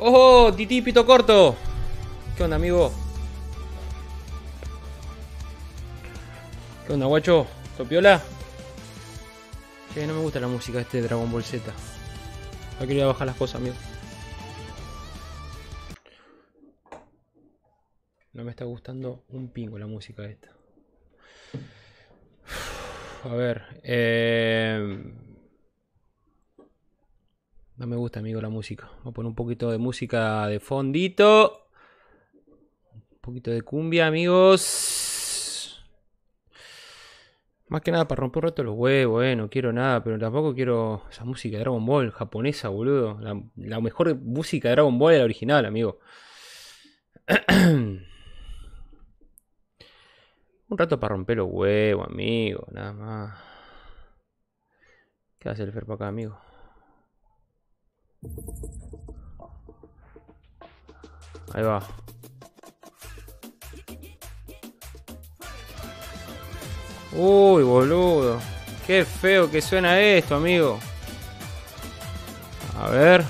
¡Oh! Tití pito corto. ¿Qué onda, amigo? ¿Qué onda, guacho? ¿Topiola? Che, no me gusta la música de este Dragon Ball Z. No quería bajar las cosas, amigo. No me está gustando un pingo la música esta. A ver. No me gusta, amigo, la música. Voy a poner un poquito de música de fondito. Un poquito de cumbia, amigos. Más que nada para romper un rato los huevos, no quiero nada, pero tampoco quiero esa música de Dragon Ball japonesa, boludo. La mejor música de Dragon Ball es la original, amigo. Un rato para romper los huevos, amigo, nada más. ¿Qué hace el Fer para acá, amigo? Ahí va. Uy, boludo. Qué feo que suena esto, amigo. A ver.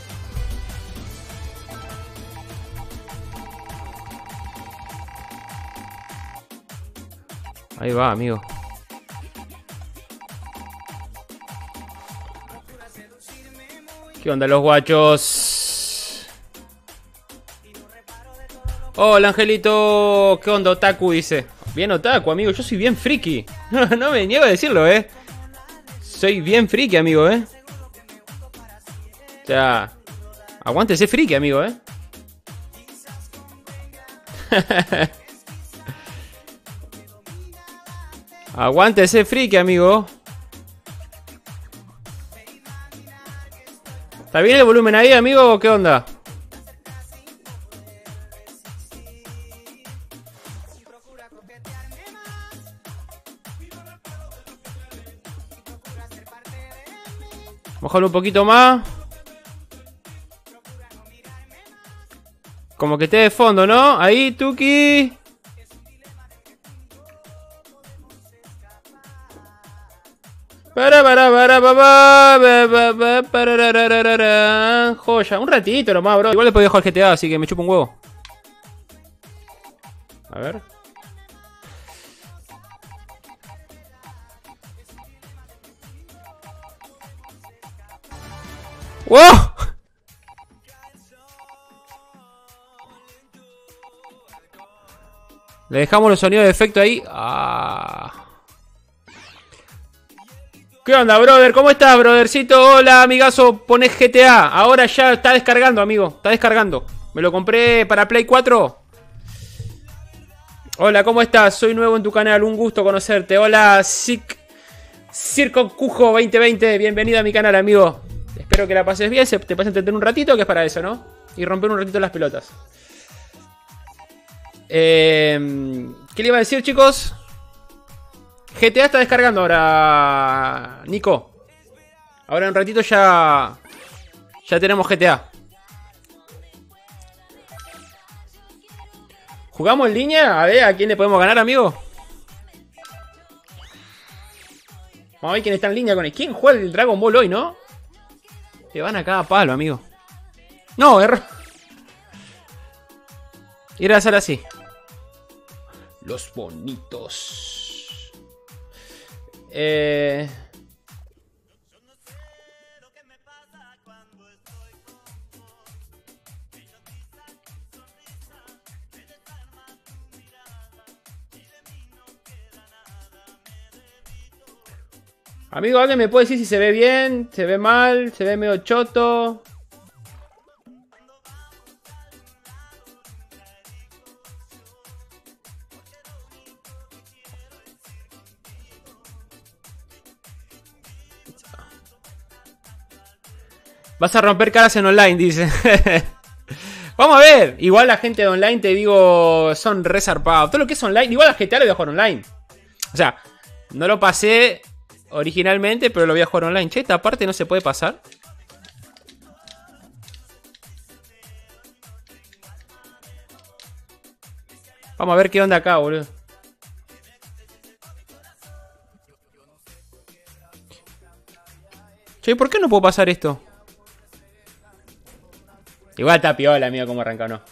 Ahí va, amigo. ¿Qué onda, los guachos? Hola, Angelito. ¿Qué onda, otaku? Dice. Bien otaku, amigo. Yo soy bien friki. No me niego a decirlo, Soy bien friki, amigo, O sea, aguante ese friki, amigo, Aguante ese friki, amigo. ¿Está bien el volumen ahí, amigo? ¿Qué onda? Bajarlo un poquito más. Como que esté de fondo, ¿no? Ahí, Tuki. Joya, un ratito nomás, bro. Igual le podía jugar GTA, así que me chupa un huevo. A ver. ¡Wow! Le dejamos los sonidos de efecto ahí. ¿Qué onda, brother? ¿Cómo estás, brothercito? Hola, amigazo. Pones GTA. Ahora ya está descargando, amigo. Está descargando. Me lo compré para Play 4. Hola, ¿cómo estás? Soy nuevo en tu canal. Un gusto conocerte. Hola, Circo Cujo 2020. Bienvenido a mi canal, amigo. Espero que la pases bien. Te pases a entender un ratito, que es para eso, ¿no? Y romper un ratito las pelotas. ¿Qué le iba a decir, chicos? GTA está descargando ahora, Nico. Ahora en un ratito ya tenemos GTA. ¿Jugamos en línea? A ver, ¿a quién le podemos ganar, amigo? Vamos a ver quién está en línea con él. ¿Quién juega el Dragon Ball hoy, no? Te van a cada palo, amigo. No, error. Ir a hacer así. Los bonitos. Amigo, ¿alguien me puede decir si se ve bien? ¿Se ve mal? ¿Se ve medio choto? Vas a romper caras en online, dice. Vamos a ver. Igual la gente de online, te digo, son re zarpados. Todo lo que es online, igual a GTA lo voy a jugar online. O sea, no lo pasé originalmente, pero lo voy a jugar online. Che, esta parte no se puede pasar. Vamos a ver qué onda acá, boludo. Che, ¿por qué no puedo pasar esto? Igual está piola, amigo, como arranca o no.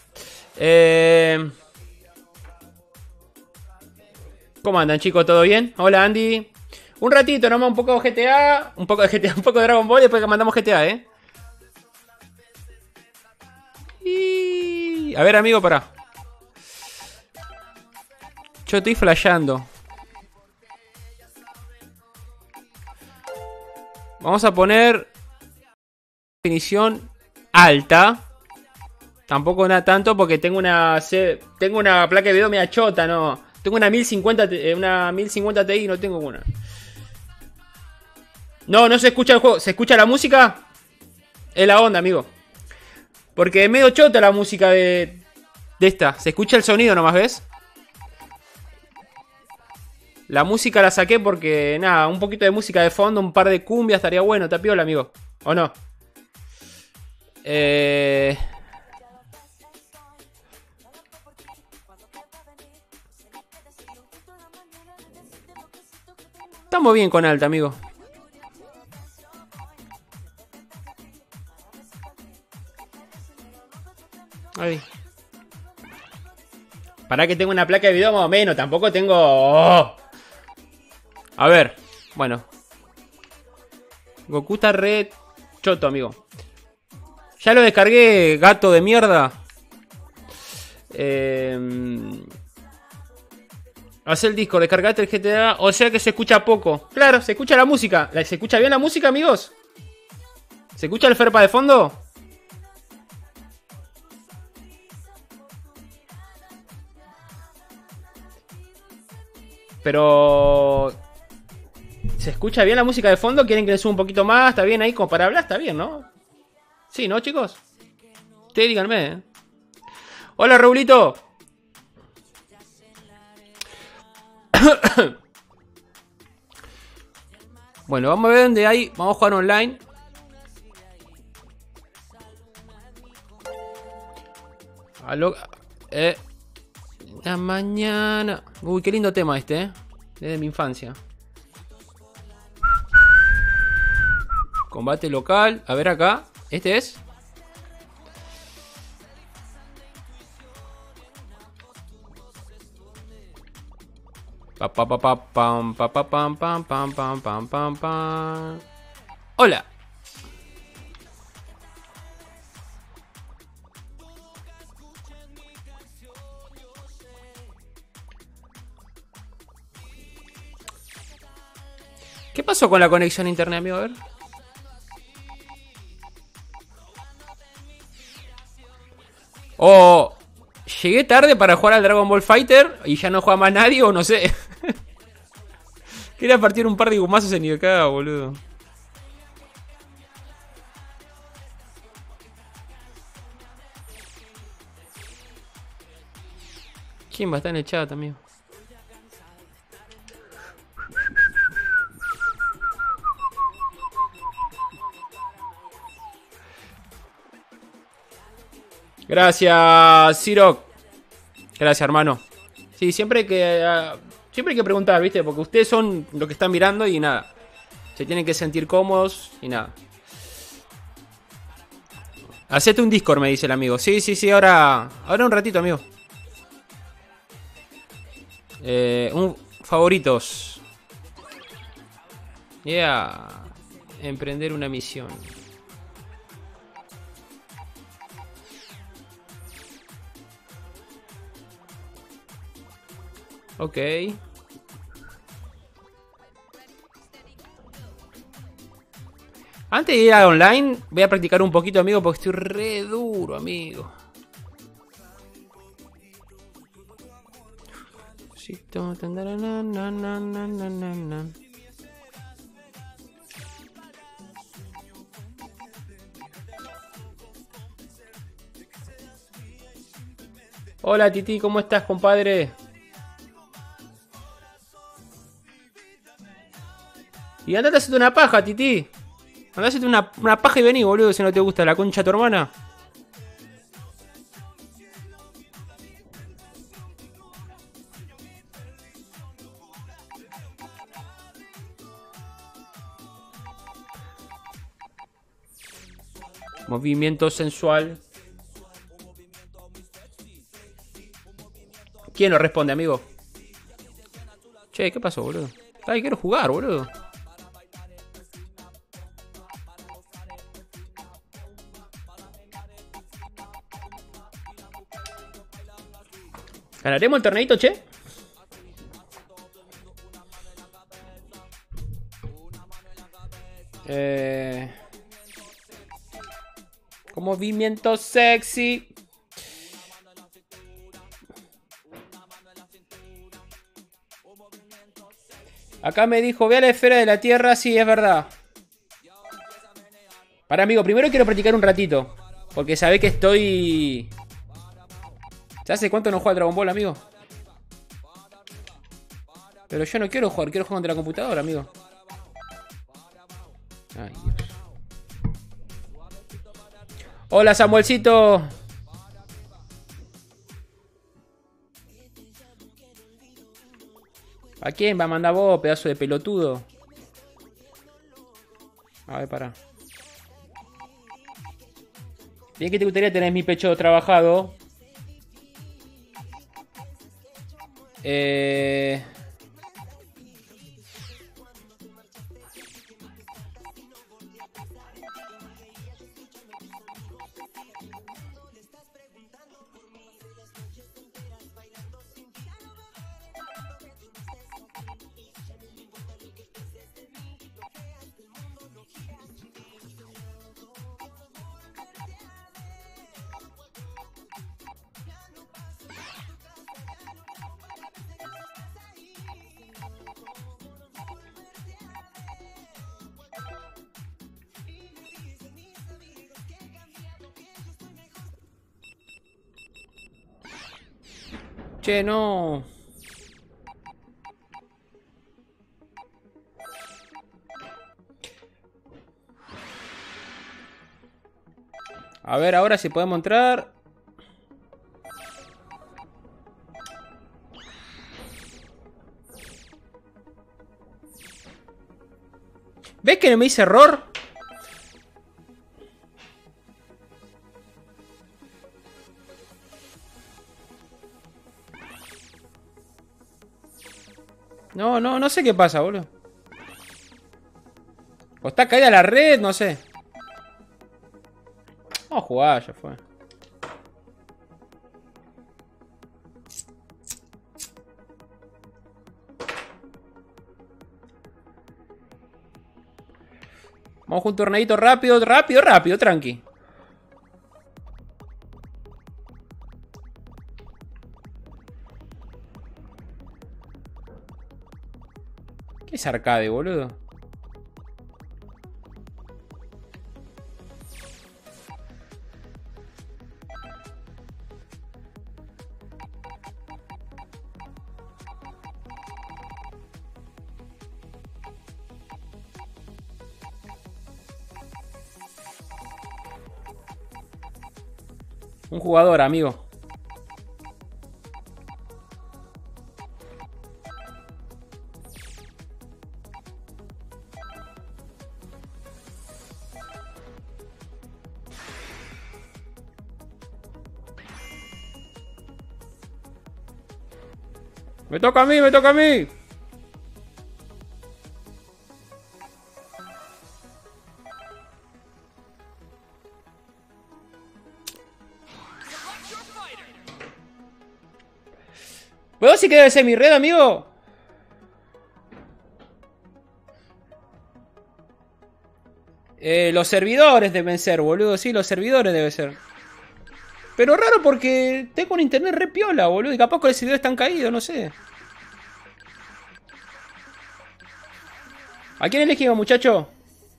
¿Cómo andan, chicos? ¿Todo bien? Hola, Andy. Un ratito nomás, un poco de GTA. Un poco de GTA, un poco de Dragon Ball y después que mandamos GTA, Y... A ver, amigo, pará. Yo estoy flasheando. Vamos a poner definición alta. Tampoco nada tanto porque tengo una placa de video media chota, no. Tengo una 1050 Ti, no tengo una. No se escucha el juego. ¿Se escucha la música? Es la onda, amigo. Porque es medio chota la música de esta. Se escucha el sonido nomás, ¿ves? La música la saqué porque, nada, un poquito de música de fondo, un par de cumbias estaría bueno, está piola, amigo. ¿O no? Estamos bien con alta, amigo. Ahí. Para que tenga una placa de video más o menos. Tampoco tengo... Oh. A ver. Bueno. Goku está re choto, amigo. Ya lo descargué, gato de mierda. Haz el disco, descargate el GTA. O sea que se escucha poco. Claro, se escucha la música. ¿Se escucha bien la música, amigos? ¿Se escucha el Ferpa de fondo? Pero... ¿se escucha bien la música de fondo? ¿Quieren que le suba un poquito más? ¿Está bien ahí como para hablar? Está bien, ¿no? Sí, ¿no, chicos? Ustedes díganme, Hola, Raulito. Bueno, vamos a ver dónde hay. Vamos a jugar online. La mañana. Uy, qué lindo tema este, Desde mi infancia. Combate local. A ver acá. ¿Este es? Pa pa pa pa pam pa pa pam pam pam pam pam pam pam. Hola. ¿Qué pasó con la conexión a internet, amigo? A ver. O llegué tarde para jugar al Dragon Ball Fighter y ya no juega más nadie, o no sé. Quería partir un par de gumazos en IK, boludo. ¿Quién va a estar en el chat, amigo? Gracias, Ciro. Gracias, hermano. Sí, siempre hay que preguntar, ¿viste? Porque ustedes son los que están mirando y nada. Se tienen que sentir cómodos y nada. Hacete un Discord, me dice el amigo. Sí, ahora un ratito, amigo. Favoritos. Yeah. Emprender una misión. Ok. Antes de ir a online, voy a practicar un poquito, amigo, porque estoy re duro, amigo. Hola, Titi, ¿cómo estás, compadre? Y andate a hacerte una paja, Titi. Andate a hacerte una paja y vení, boludo, si no te gusta la concha de tu hermana. Movimiento sensual. ¿Quién lo responde, amigo? Che, ¿qué pasó, boludo? Ay, quiero jugar, boludo. ¿Ganaremos el torneito, che? Con movimiento sexy. Acá me dijo, ve a la esfera de la Tierra. Sí, es verdad. Para, amigo, primero quiero practicar un ratito. Porque sabés que estoy... ¿Sabes hace cuánto no juego a Dragon Ball, amigo? Pero yo no quiero jugar contra la computadora, amigo. Ay, Dios. Hola, Samuelcito. ¿A quién va a mandar vos, pedazo de pelotudo? A ver, pará. Bien que te gustaría tener mi pecho trabajado. Che, no. A ver, ahora si podemos entrar. ¿Ves que no me hice error? No sé qué pasa, boludo. O está caída la red, no sé. Vamos a jugar, ya fue. Vamos a un torneito rápido, tranqui. ¿Qué es arcade, boludo? Un jugador, amigo. Me toca a mí, me toca a mí. ¿Puedo si que debe ser mi red, amigo? Los servidores deben ser, boludo. Sí, los servidores deben ser. Pero raro porque tengo un internet re piola, boludo. Y capaz que los servidores están caídos, no sé. ¿A quién elegimos, muchacho?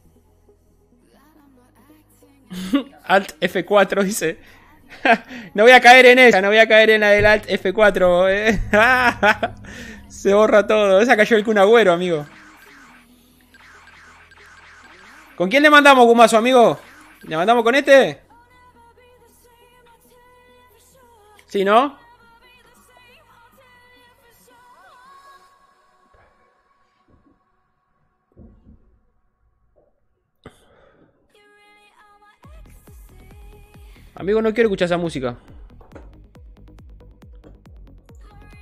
Alt F4 dice. No voy a caer en esa, no voy a caer en la del Alt F4. Se borra todo. Esa cayó el Kun Agüero, amigo. ¿Con quién le mandamos, Gumazo, amigo? ¿Le mandamos con este? ¿Sí, no? Amigo, no quiero escuchar esa música.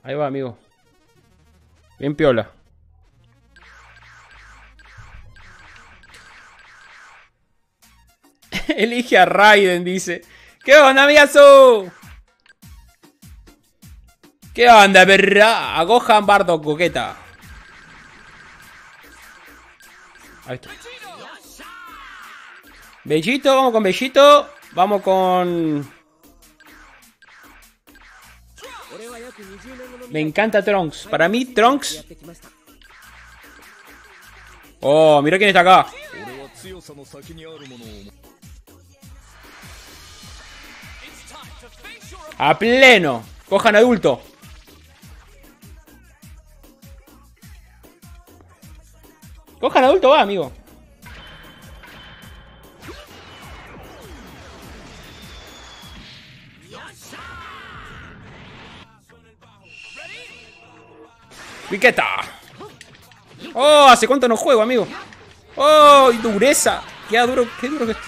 Ahí va, amigo. Bien piola. Elige a Raiden, dice. ¿Qué onda, amigazo? ¿Qué onda, perra? A Gohan, Bardock, coqueta. Ahí está. Bellito, vamos con Bellito. Vamos con... Me encanta Trunks. Para mí, Trunks... Oh, mira quién está acá. A pleno. Cojan adulto. Cojan adulto, va, amigo. Piqueta. Oh, ¿hace cuánto no juego, amigo? Oh, y dureza. Qué duro que está.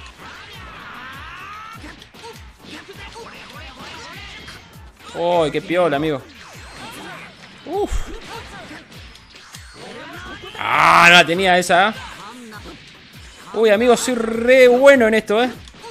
Oh, qué piola, amigo. Uf. Ah, no la tenía esa. Uy, amigo, soy re bueno en esto,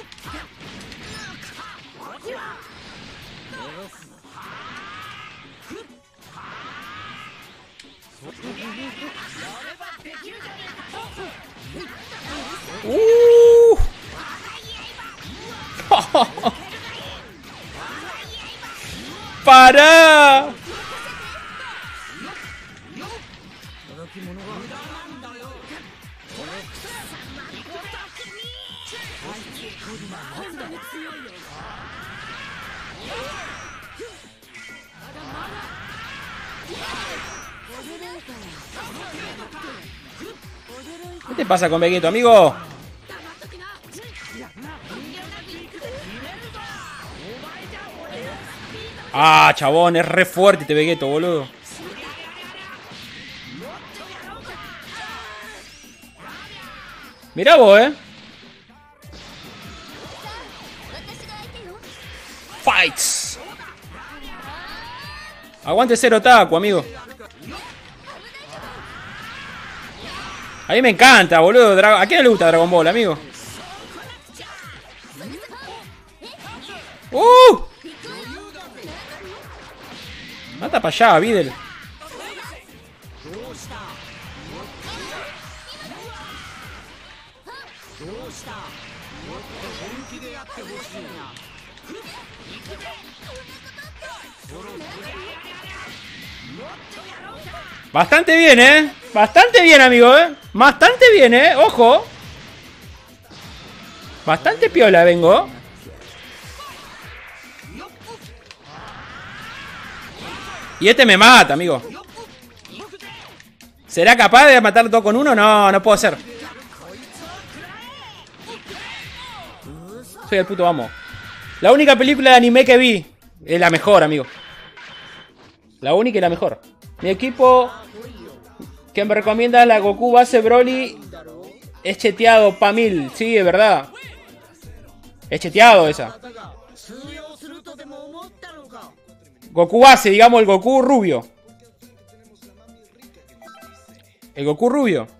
¡Para! ¿Qué te pasa con Vegito, amigo? Ah, chabón, es re fuerte este Vegeto, boludo. Mirá vos, Fights. Aguante Zero Taku, amigo. A mí me encanta, boludo. ¿A quién le gusta Dragon Ball, amigo? Mata para allá, Videl. Bastante bien, Bastante bien, amigo, Bastante bien, Ojo. Bastante piola vengo. Y este me mata, amigo. ¿Será capaz de matar 2 con 1? No, no puedo ser. Soy el puto amo. La única película de anime que vi es la mejor, amigo. La única y la mejor. Mi equipo que me recomienda la Goku base Broly es cheteado, Pamil. Sí, es verdad. Es cheteado esa. Goku base, digamos, el Goku rubio. El Goku rubio.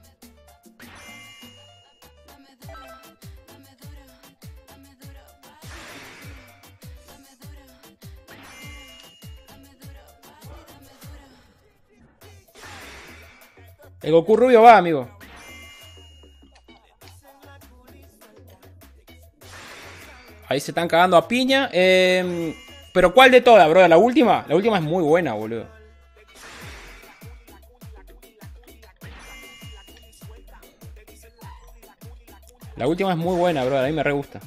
El Goku rubio va, amigo. Ahí se están cagando a piña. Pero ¿cuál de todas, bro? ¿La última? La última es muy buena, boludo. La última es muy buena, bro. A mí me re gusta.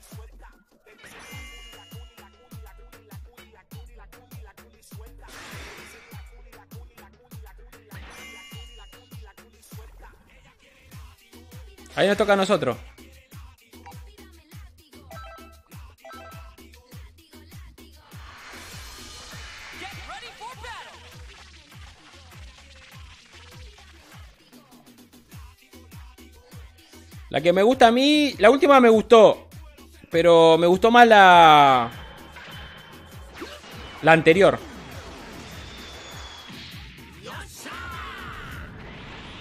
Ahí nos toca a nosotros. La que me gusta a mí... La última me gustó. Pero me gustó más la anterior.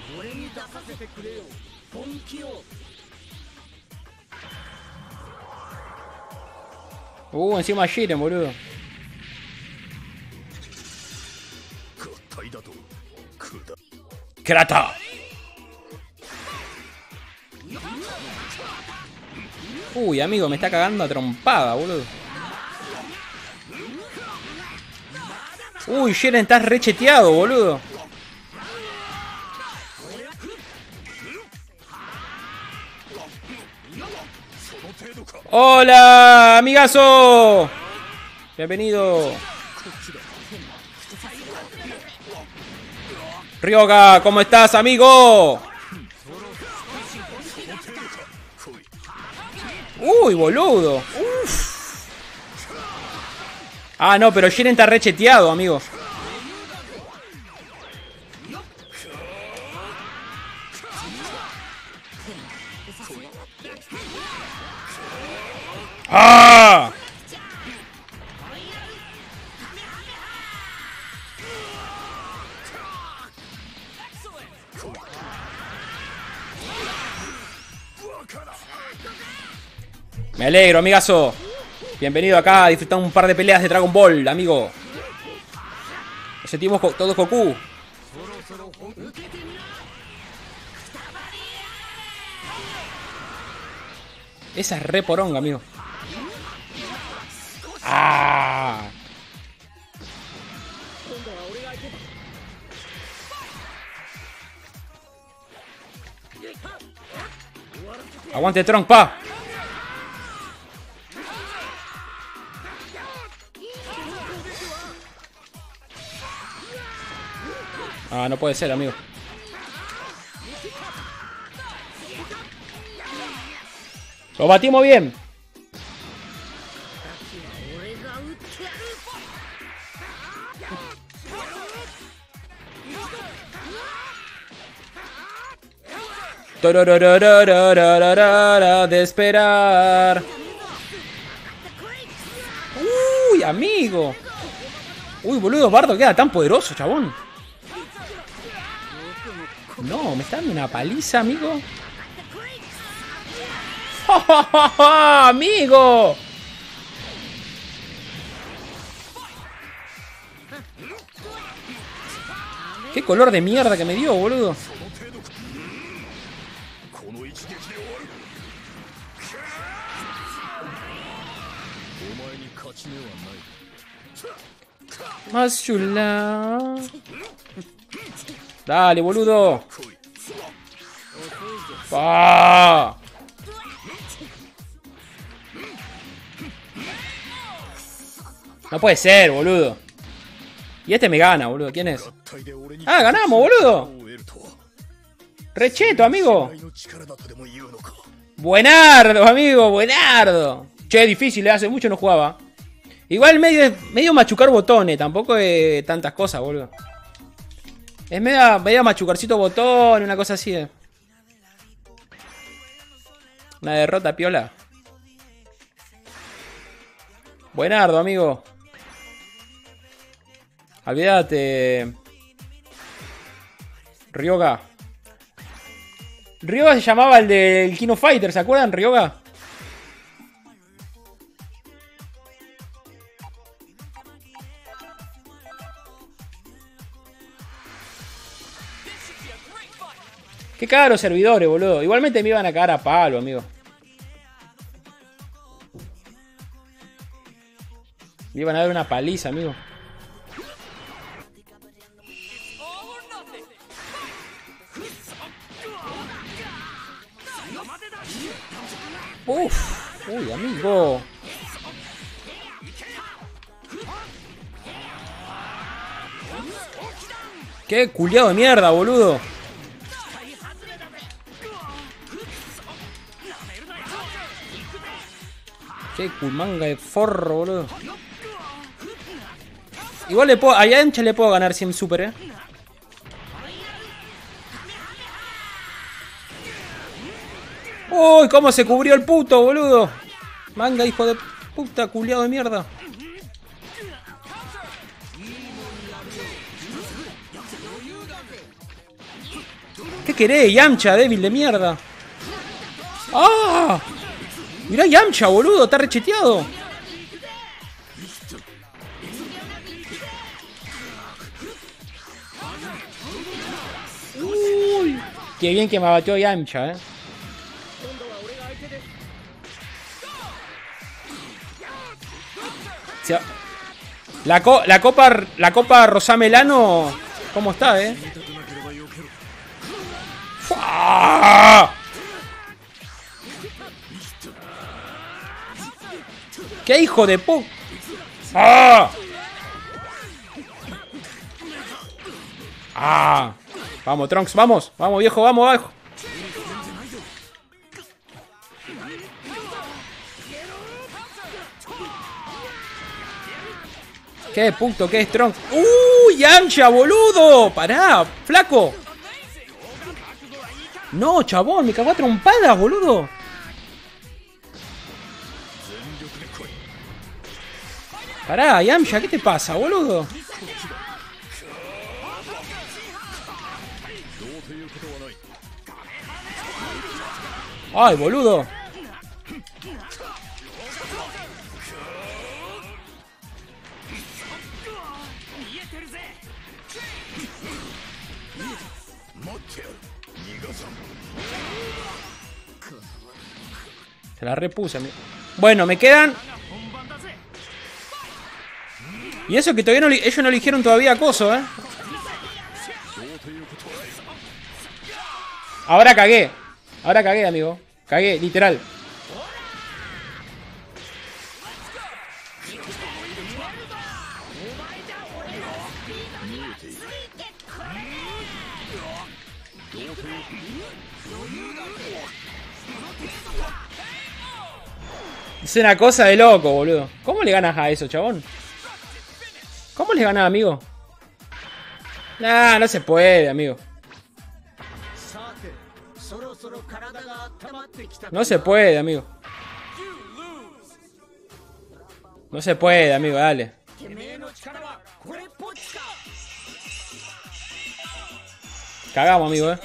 Encima Jiren, boludo. ¡Krata! Uy, amigo, me está cagando a trompada, boludo. Uy, Jiren, estás recheteado, boludo. ¡Hola, amigazo! Bienvenido. Ryoga, ¿cómo estás, amigo? Uy, boludo. Uf. Ah, no, pero Jiren está recheteado, amigo. ¡Ah! Me alegro, amigazo. Bienvenido acá a disfrutar un par de peleas de Dragon Ball, amigo. Nos sentimos todos Goku. Esa es re poronga, amigo. ¡Ah! Aguante Trunks, pa. Ah, no puede ser, amigo. Lo batimos bien. De esperar. Uy, amigo. Uy, boludo, Bardo queda tan poderoso, chabón. No, me está dando una paliza, amigo. ¡Amigo! ¡Qué color de mierda que me dio, boludo! Más chula. Dale, boludo. ¡Ah! No puede ser, boludo. Y este me gana, boludo. ¿Quién es? ¡Ah, ganamos, boludo! ¡Recheto, amigo! ¡Buenardo, amigo! ¡Buenardo! Che, difícil, hace mucho no jugaba. Igual medio machucar botones. Tampoco es tantas cosas, boludo. Es medio machucarcito botón, una cosa así. Una derrota piola. Buenardo, amigo. Olvídate. Ryoga. Ryoga se llamaba el del King of Fighters, ¿se acuerdan? Ryoga. Qué caros servidores, boludo. Igualmente me iban a cagar a palo, amigo. Me iban a dar una paliza, amigo. Uff. Uy, amigo. Qué culiado de mierda, boludo. Qué manga de forro, boludo. Igual le puedo, a Yamcha le puedo ganar 100 super, Uy, cómo se cubrió el puto, boludo. Manga, hijo de puta, culiado de mierda. ¿Qué querés, Yamcha, débil de mierda? ¡Ah! Mirá Yamcha, boludo, está recheteado. Uy, qué bien que me abatió Yamcha, La copa Rosamelano, ¿cómo está, ¡Fua! ¡Qué hijo de pu! ¡Ah! ¡Ah! Vamos, Trunks, vamos. Vamos, viejo, vamos, abajo. ¿Qué punto? ¿Qué es Trunks? ¡Uy, Yamcha, boludo! ¡Pará, flaco! No, chabón, me cagó a trompadas, boludo. Pará, Yamcha, ¿qué te pasa, boludo? ¡Ay, boludo! Se la repuse, amigo. Bueno, me quedan... Y eso que todavía no... Ellos no eligieron todavía acoso, Ahora cagué. Ahora cagué, amigo. Cagué, literal. Es una cosa de loco, boludo. ¿Cómo le ganas a eso, chabón? ¿Cómo le ganas, amigo? Nah, no se puede, amigo. No se puede, amigo. No se puede, amigo, dale. Cagamos, amigo,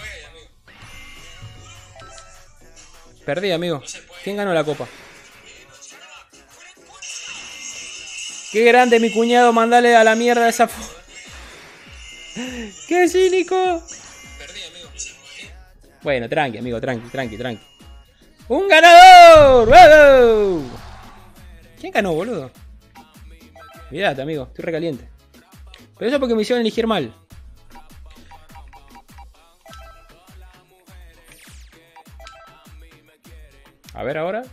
Perdí, amigo. ¿Quién ganó la copa? Qué grande mi cuñado, mandale a la mierda esa... ¡Qué cínico! Perdí, amigo. Bueno, tranqui, amigo, tranqui. ¡Un ganador! ¡Wow! ¿Quién ganó, boludo? Mirate, amigo, estoy recaliente. Pero eso porque me hicieron elegir mal. A ver ahora.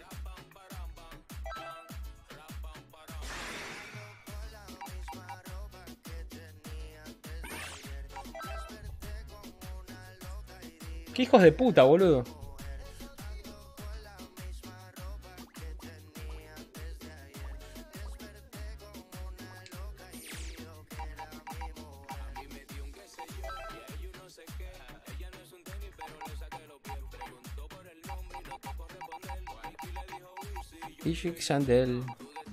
Qué hijos de puta, boludo. Y Sandel.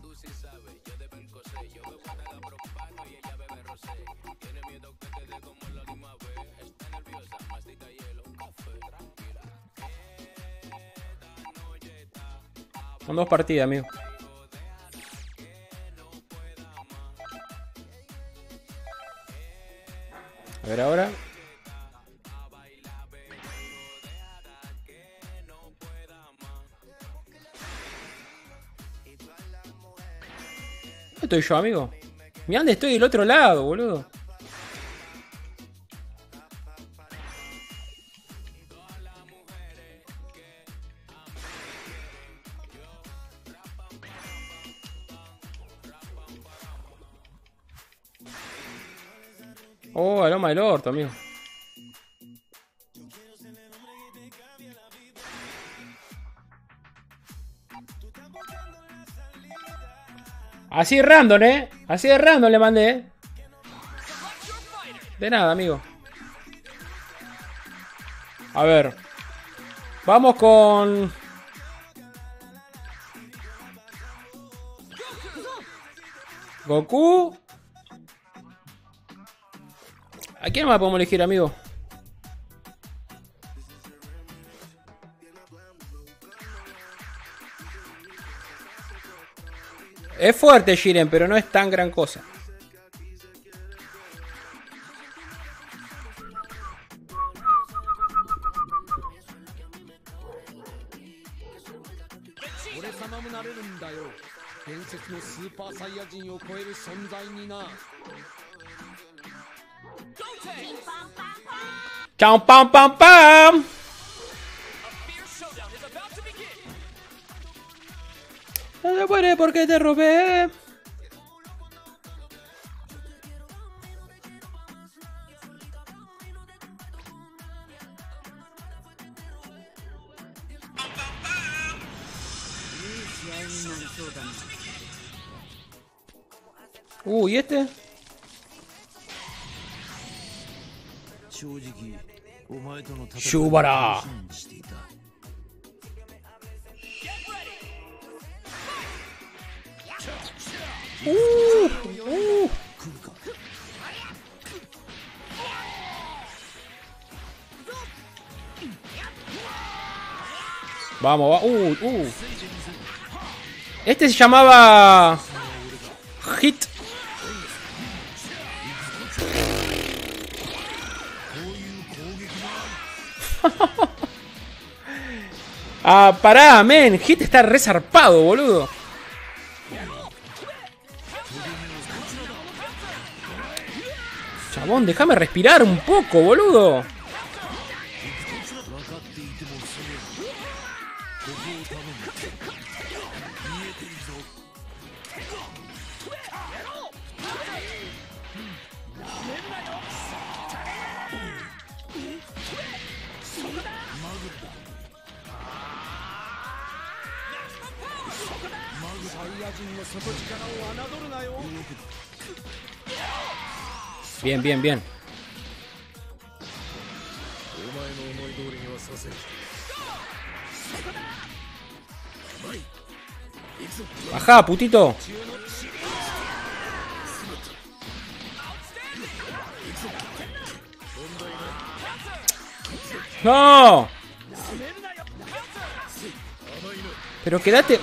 Son dos partidas, amigo. A ver ahora. ¿Dónde estoy yo, amigo? Mirá dónde estoy del otro lado, boludo. Oh, a loma del orto, amigo. Así random, Así de random le mandé, De nada, amigo. A ver. Vamos con... Goku. ¿A quién más podemos elegir, amigo? Es fuerte Jiren, pero no es tan gran cosa. ¡Chao, pam, pam, pam! No se puede porque te robé. ¿Y este? ¡Shubara! Vamos, va. Este se llamaba Hit. Pará, men. Hit está re zarpado, boludo. Chabón, déjame respirar un poco, boludo. Bien, bien, bien. Ajá, putito. ¡No! Pero quédate.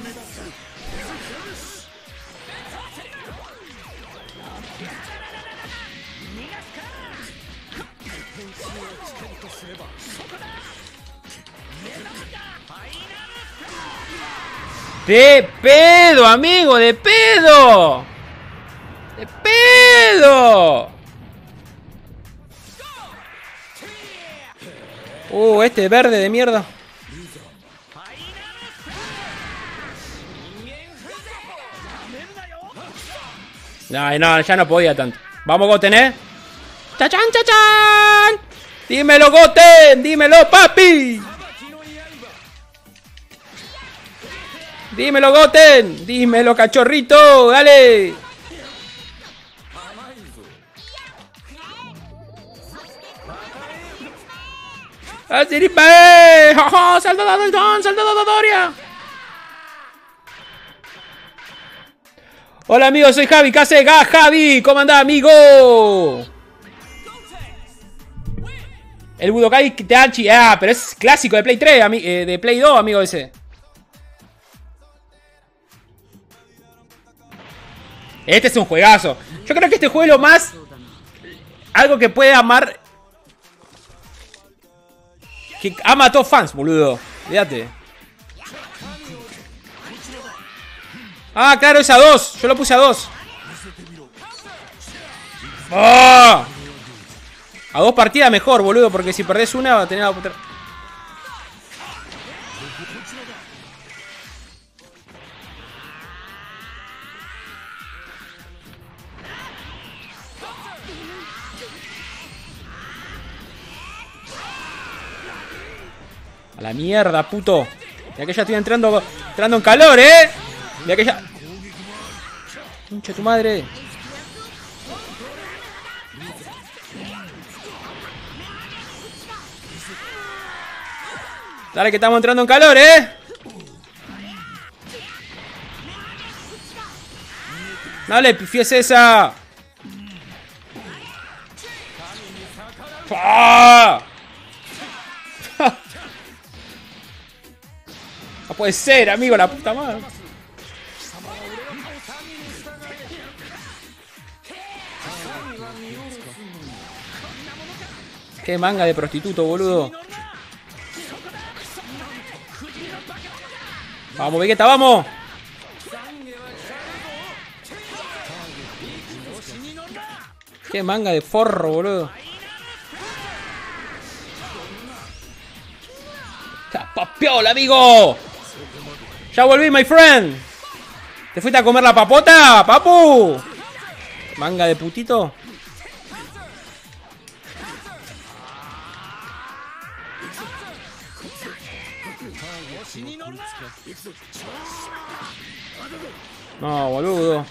¡De pedo, amigo! ¡De pedo! ¡De pedo! Este verde de mierda. No, ya no podía tanto. Vamos, Goten, ¿eh? ¡Chachán, chachán! ¡Dímelo, Goten! ¡Dímelo, papi! ¡Dímelo, Goten! ¡Dímelo, cachorrito! ¡Dale! ¡Asiripe! ¡Jojo! ¡Saltado Doria! Hola, amigos, soy Javi. ¿Qué hace? Javi, ¿cómo andás, amigo? El Budokai Teachi. Pero es clásico de Play 3, de Play 2, amigo ese. Este es un juegazo. Yo creo que este juego es lo más... Algo que puede amar... Que ama a todos fans, boludo. Fíjate. Claro, es a 2. Yo lo puse a 2. A 2 partidas mejor, boludo. Porque si perdés una va a tener otra. A la mierda, puto. Mira que ya estoy entrando en calor, Mira que ya... Pinche tu madre. Dale que estamos entrando en calor, Dale, pifies esa. No puede ser, amigo, la puta madre. Qué manga de prostituto, boludo. Vamos, Vegeta, vamos. Qué manga de forro, boludo. ¡Papiola, amigo! Ya volví, my friend. ¿Te fuiste a comer la papota, papu? Manga de putito. No, boludo.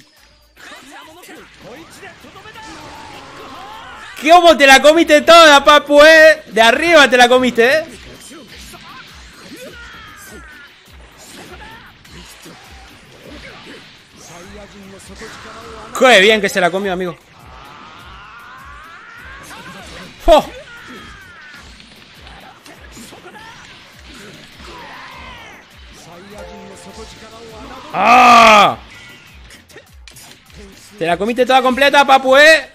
¿Cómo te la comiste toda, papu, De arriba te la comiste, Qué bien que se la comió, amigo. ¡Oh! ¡Ah! Te la comiste toda completa, papu,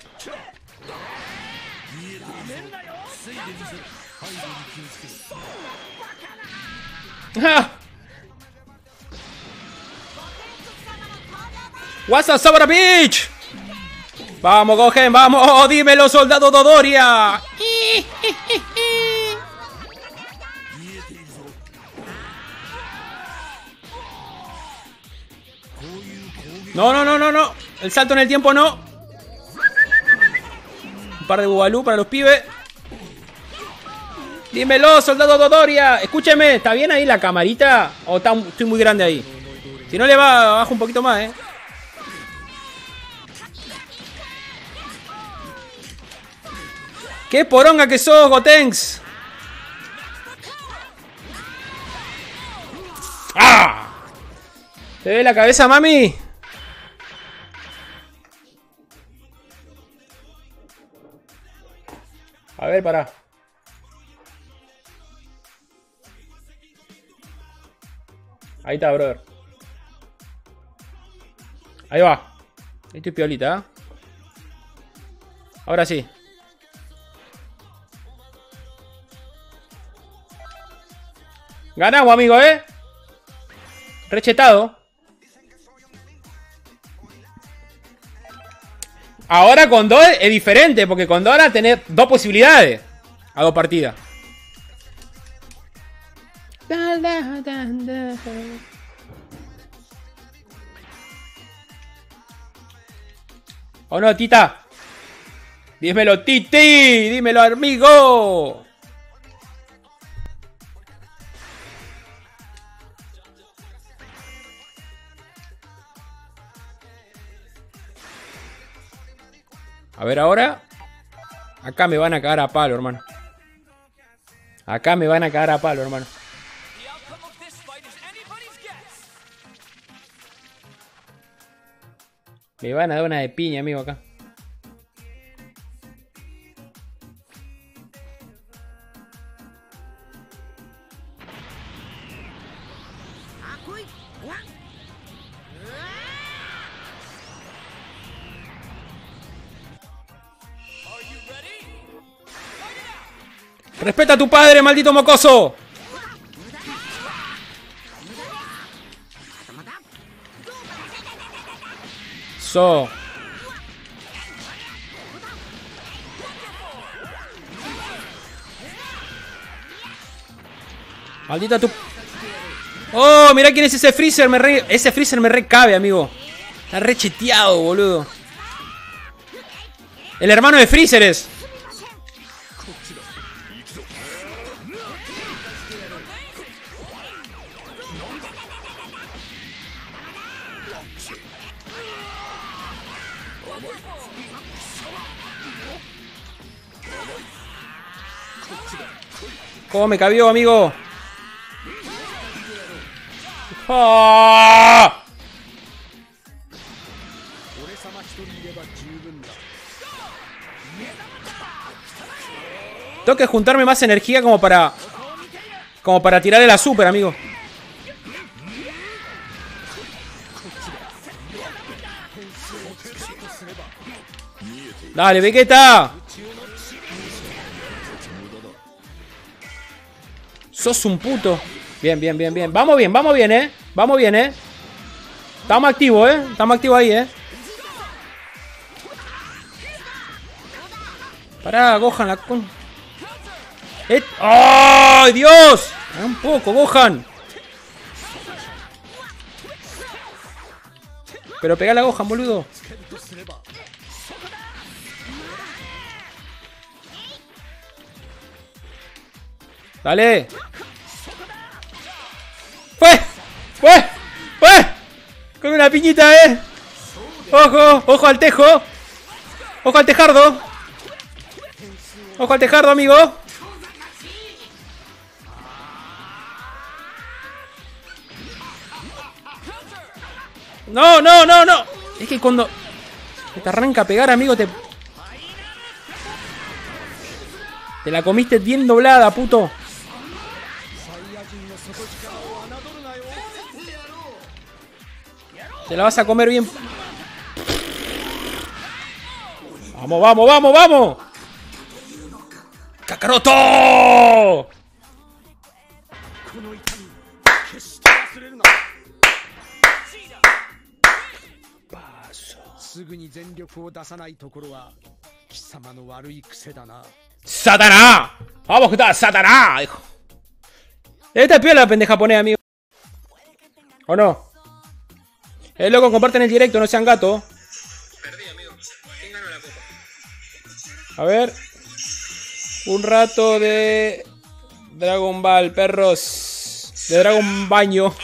¡Ah! What's up, Sabra Beach? Vamos, Gogen, vamos, dímelo, soldado Dodoria. No, no, no, no, no. El salto en el tiempo no. Un par de bubalú para los pibes. Dímelo, soldado Dodoria. Escúcheme, ¿está bien ahí la camarita? ¿O estoy muy grande ahí? Si no le va, bajo un poquito más, ¡Qué poronga que sos, Gotenks! ¡Ah! ¿Te ve la cabeza, mami? A ver, pará. Ahí está, brother. Ahí va. Ahí estoy piolita, Ahora sí. Ganamos, amigo, Rechetado. Ahora con 2 es diferente, porque con 2 ahora tenés 2 posibilidades a 2 partidas. ¿O no, Tita? Dímelo, Titi. Dímelo, amigo. A ver ahora. Acá me van a cagar a palo, hermano. Acá me van a cagar a palo, hermano. Me van a dar una de piña, amigo, acá. ¡Respeta a tu padre, maldito mocoso! So. Maldita tu... Oh, mirá quién es ese Freezer. Ese Freezer me recabe, amigo. Está recheteado, boludo. El hermano de Freezer es. ¿Cómo me cabió, amigo? ¡Ah! Tengo que juntarme más energía como para tirarle la super, amigo. Dale, Vegeta. Sos un puto. Bien, bien, bien, bien. Vamos bien, Vamos bien, Estamos activos, Estamos activos ahí, Pará, Gohan, la con... ¡Ay, Dios! Un poco, Gohan. Pero pegá la Gohan, boludo. Dale. ¡Fue! Con una piñita, Ojo, ojo al tejo. Ojo al tejardo. Ojo al tejardo, amigo. No. Es que cuando te arranca a pegar, amigo, te la comiste bien doblada, puto. Te la vas a comer bien. ¡Vamos! ¡Kakaroto! ¡Satanás! ¡Vamos que está Satanás! Hijo. Esta es piola la pendeja japonés, amigo. ¿O no? Loco, comparten el directo, no sean gatos. Perdí, amigo. ¿Quién ganó la copa? A ver. Un rato de Dragon Ball, perros. De Dragon Baño.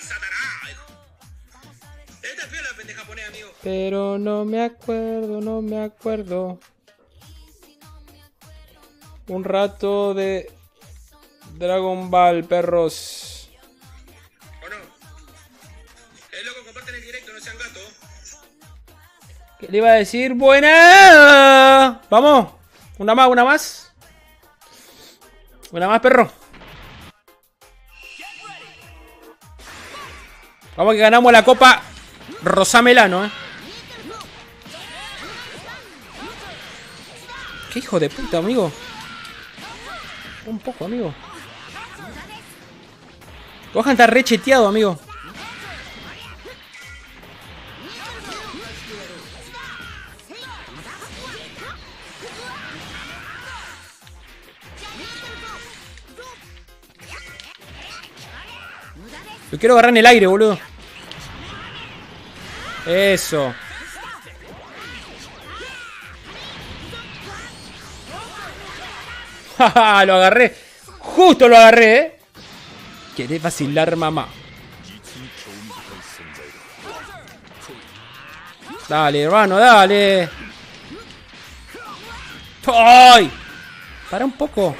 Pero no me acuerdo. Un rato de Dragon Ball, perros. ¿O no? Loco, comparten el directo, no sean gatos. ¿Qué le iba a decir? ¡Buena! Vamos. Una más. Una más, perro. Vamos que ganamos la copa Rosamelano, Qué hijo de puta, amigo. Un poco, amigo. Gohan está recheteado, amigo. Lo quiero agarrar en el aire, boludo. Eso. Jaja, lo agarré. Justo lo agarré, Querés vacilar, mamá. Dale, hermano, dale. ¡Ay! Para un poco.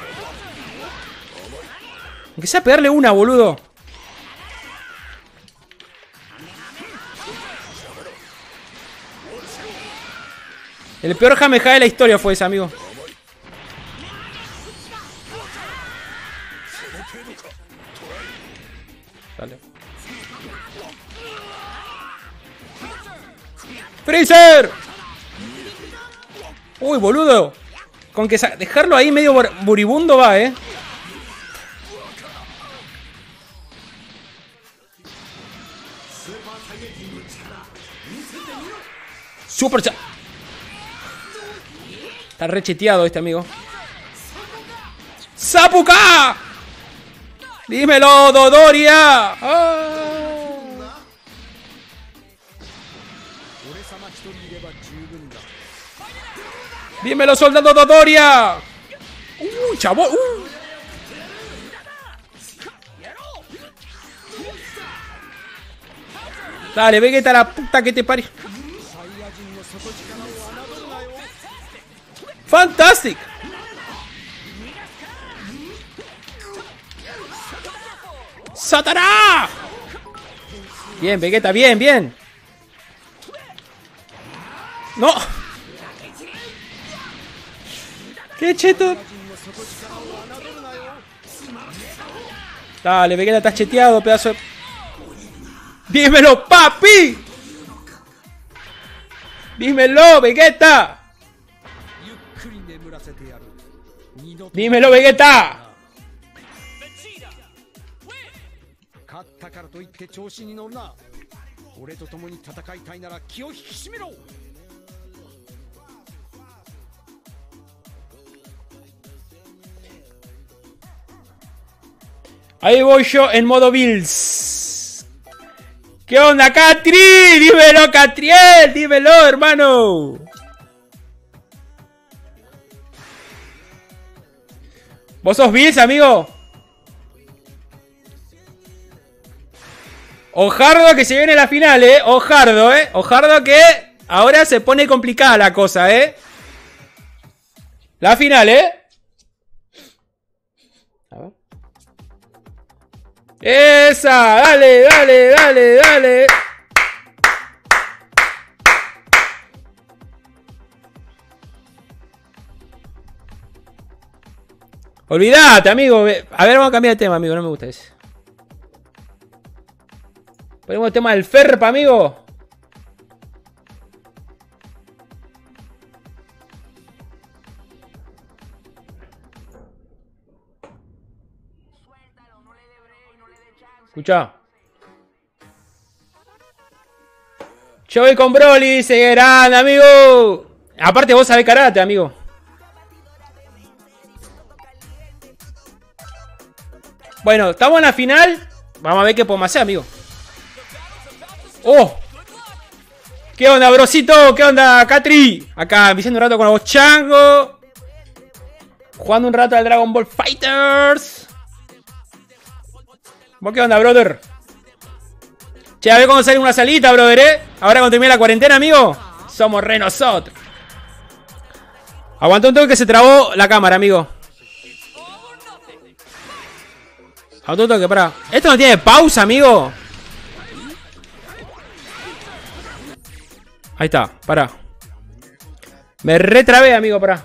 Aunque sea pegarle una, boludo. El peor Kamehameha de la historia fue ese, amigo. Dale. ¡Freezer! Uy, boludo. Con que dejarlo ahí medio moribundo va, Super chat. Está recheteado este amigo. ¡Zapuka! ¡Dímelo, Dodoria! ¡Ah! ¡Dímelo, soldado Dodoria! ¡Chavo! Dale, Vegeta, la puta que te parió. ¡Fantastic! ¡Satanás! Bien, Vegeta, bien. ¡No! ¡Qué cheto! Dale, Vegeta, estás cheteado, pedazo de... ¡Dímelo, papi! ¡Dímelo, Vegeta! ¡Dímelo, Vegeta! ったからといって調子に乗るな。俺と共に戦いたいなら気を引き締めろ。 Ahí voy yo en modo Bills. ¿Qué onda, Catri? Dímelo, Catriel. Dímelo, hermano. ¿Vos sos Bills, amigo? Ojardo que se viene la final, Ojardo, Ojardo que ahora se pone complicada la cosa, La final, A ver. ¡Esa! ¡Dale, dale, dale, dale! Olvídate, amigo. A ver, vamos a cambiar de tema, amigo. No me gusta ese. Ponemos el tema del Ferpa, amigo. Escucha. Yo voy con Broly, dice grande, amigo. Aparte vos sabés karate, amigo. Bueno, estamos en la final. Vamos a ver qué podemos hacer, amigo. ¡Oh! ¿Qué onda, brosito? ¿Qué onda, Catri? Acá, viciando un rato con los changos. Jugando un rato al Dragon Ball Fighters. ¿Vos qué onda, brother? Che, a ver cómo sale una salita, brother, Ahora cuando termine la cuarentena, amigo. Somos re nosotros. Aguantó un toque que se trabó la cámara, amigo. Aguantó un toque, pará. ¿Esto no tiene pausa, amigo? Ahí está, pará. Me retrabé, amigo, pará.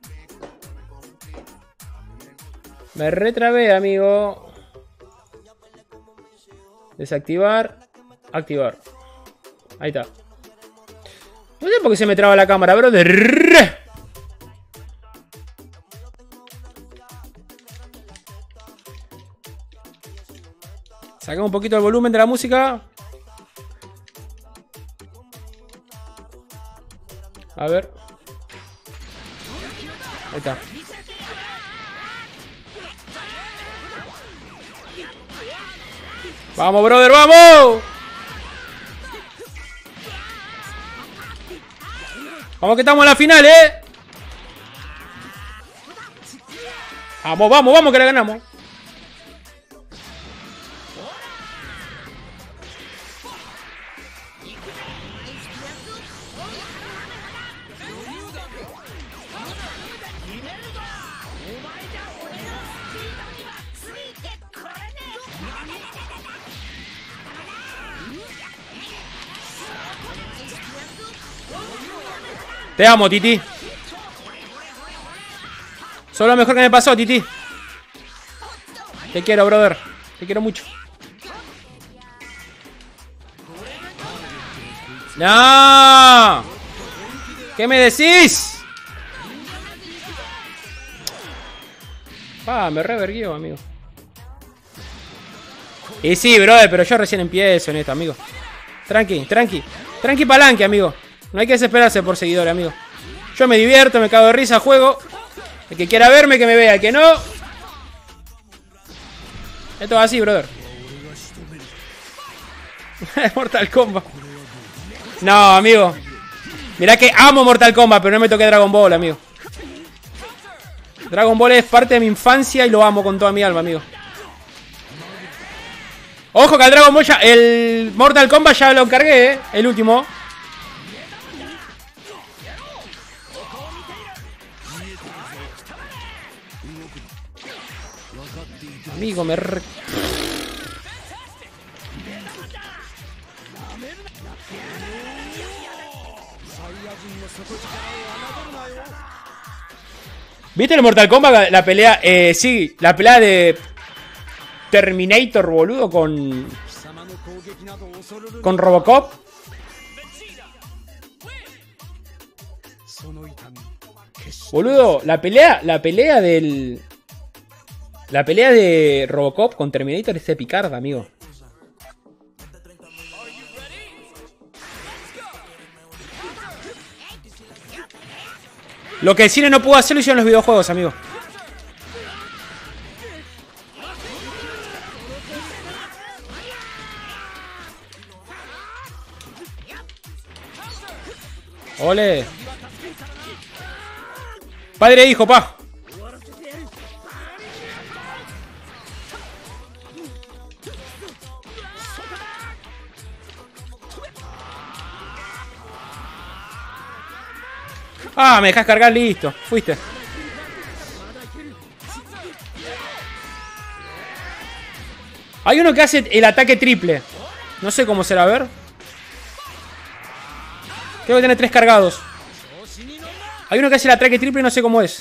Me retrabé, amigo. Desactivar. Activar. Ahí está. No sé por qué se me traba la cámara, bro. Sacamos un poquito el volumen de la música. A ver. Ahí está. ¡Vamos, brother! ¡Vamos! Vamos que estamos en la final, Vamos, vamos, vamos que la ganamos. Te amo, Titi. Sos lo mejor que me pasó, Titi. Te quiero, brother. Te quiero mucho. ¡No! ¿Qué me decís? Me reverguió, amigo. Y sí, brother, pero yo recién empiezo en esto, amigo. Tranqui, tranqui. Tranqui palanque, amigo. No hay que desesperarse por seguidores, amigo. Yo me divierto, me cago de risa, juego. El que quiera verme, que me vea. El que no... Esto es así, brother. Mortal Kombat. No, amigo. Mirá que amo Mortal Kombat, pero no me toqué Dragon Ball, amigo. Dragon Ball es parte de mi infancia y lo amo con toda mi alma, amigo. Ojo que al Dragon Ball ya... El Mortal Kombat ya lo encargué, el último. Amigo, me... ¿Viste el Mortal Kombat? La pelea... sí, la pelea de... Terminator, boludo, con Robocop. Boludo, la pelea del... La pelea de Robocop con Terminator es de picarda, amigo. Lo que el cine no pudo hacer lo hicieron los videojuegos, amigo. ¡Ole! Padre e hijo, pa. Ah, me dejas cargar, listo. Fuiste. Hay uno que hace el ataque triple. No sé cómo será, a ver. Creo que tiene 3 cargados. Hay uno que hace el ataque triple y no sé cómo es.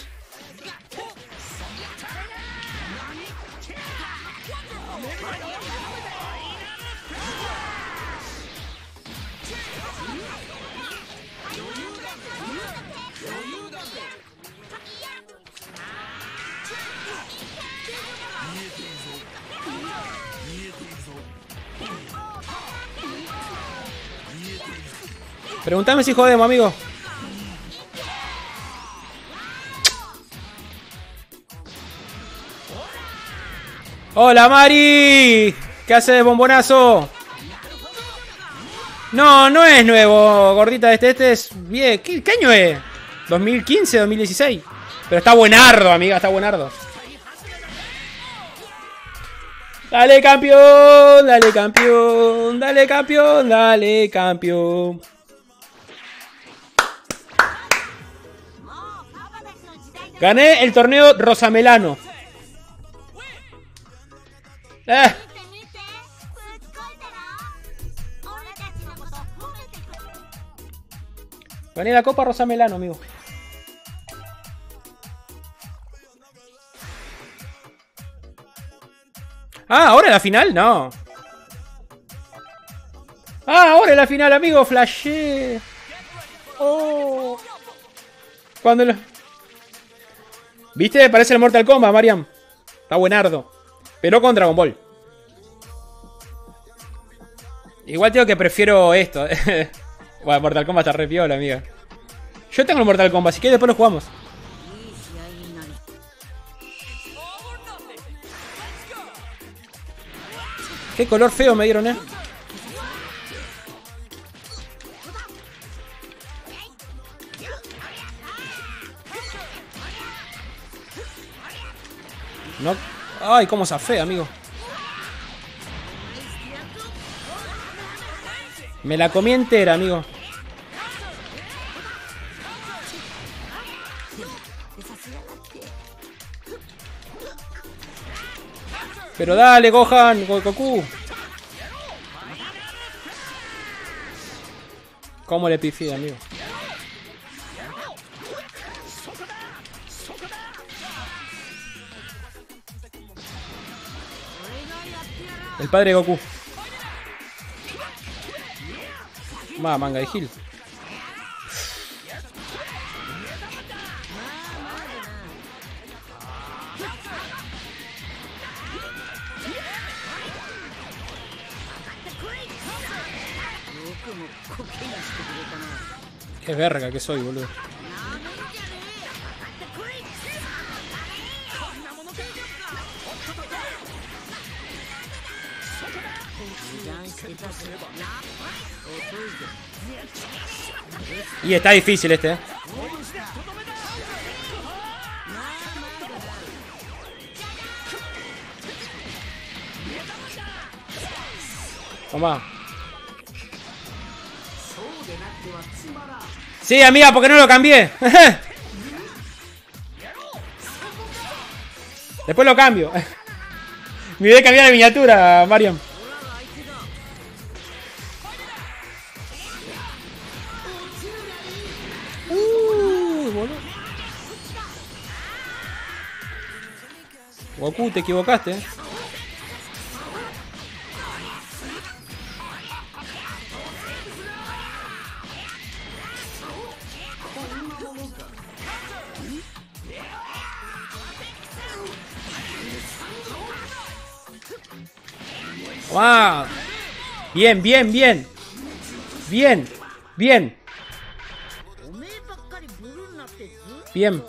Preguntame si jodemos, amigo. ¡Hola, Mari! ¿Qué haces, bombonazo? No, no es nuevo, gordita. Este es... Bien. ¿Qué año es? ¿2015, 2016? Pero está buenardo, amiga, está buenardo. Dale, campeón, dale, campeón, dale, campeón, dale, campeón. Gané el torneo Rosamelano. Gané la Copa Rosamelano, amigo. Ah, ¿ahora es la final? No. Ah, ahora es la final, amigo. Flashé. Oh. Cuando lo... ¿Viste? Parece el Mortal Kombat, Mariam. Está buenardo. Pero con Dragon Ball. Igual digo que prefiero esto. Bueno, Mortal Kombat está re piola, amiga. Yo tengo el Mortal Kombat, así que después lo jugamos. Qué color feo me dieron, No. Ay, cómo zafé, amigo. Me la comí entera, amigo. Pero dale, Gohan, Goku. ¿Cómo le pifié, amigo? El padre de Goku. Manga de Gil. Qué verga que soy, boludo. Y está difícil este, Toma. Sí, amiga, ¿por qué no lo cambié? Después lo cambio. Me voy a cambiar la miniatura, Mariam. Goku, te equivocaste. ¡Wow! Bien, bien, bien. Bien, bien. Bien.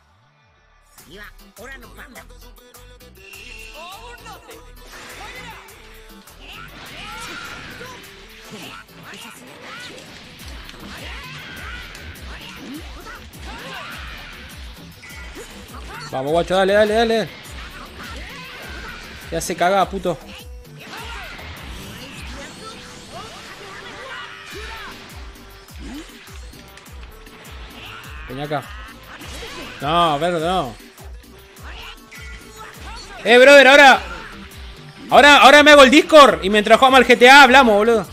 Vamos, guacho, dale, dale, dale. Ya se caga, puto. Ven acá. No, pero no. Brother, ahora me hago el Discord y mientras jugamos al GTA hablamos, boludo.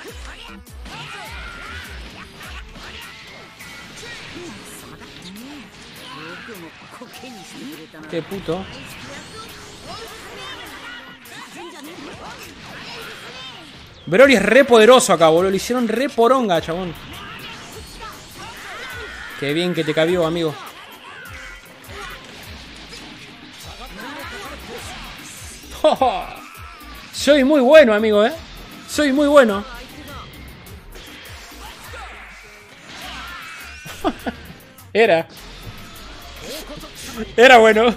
Qué puto. Broly es re poderoso acá, boludo. Le hicieron re poronga, chabón. Qué bien que te cabió, amigo. Oh, soy muy bueno, amigo, Soy muy bueno. Era bueno.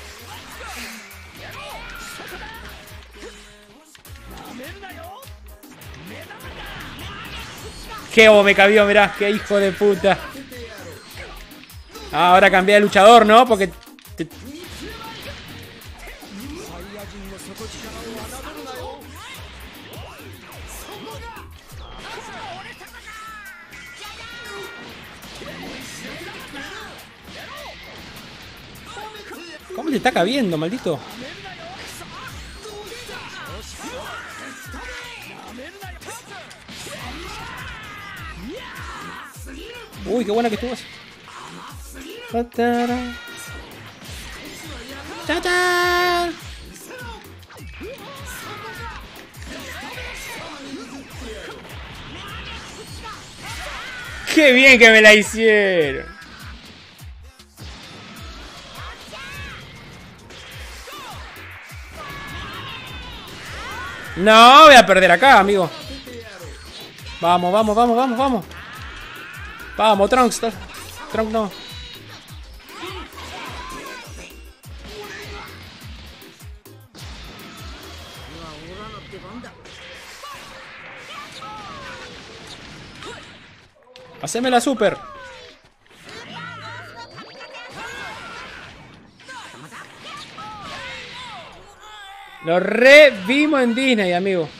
Qué me cabió, mirá. Qué hijo de puta. Ah, ahora cambié de luchador, ¿no? Porque... ¿Cómo te está cabiendo, maldito? Uy, qué buena que estuvo. ¡Tata! ¡Qué bien que me la hicieron! No, voy a perder acá, amigo. Vamos, vamos, vamos, vamos, vamos. Vamos, Trunks. Trunks no. Haceme la super. Lo revimos en Disney, amigo.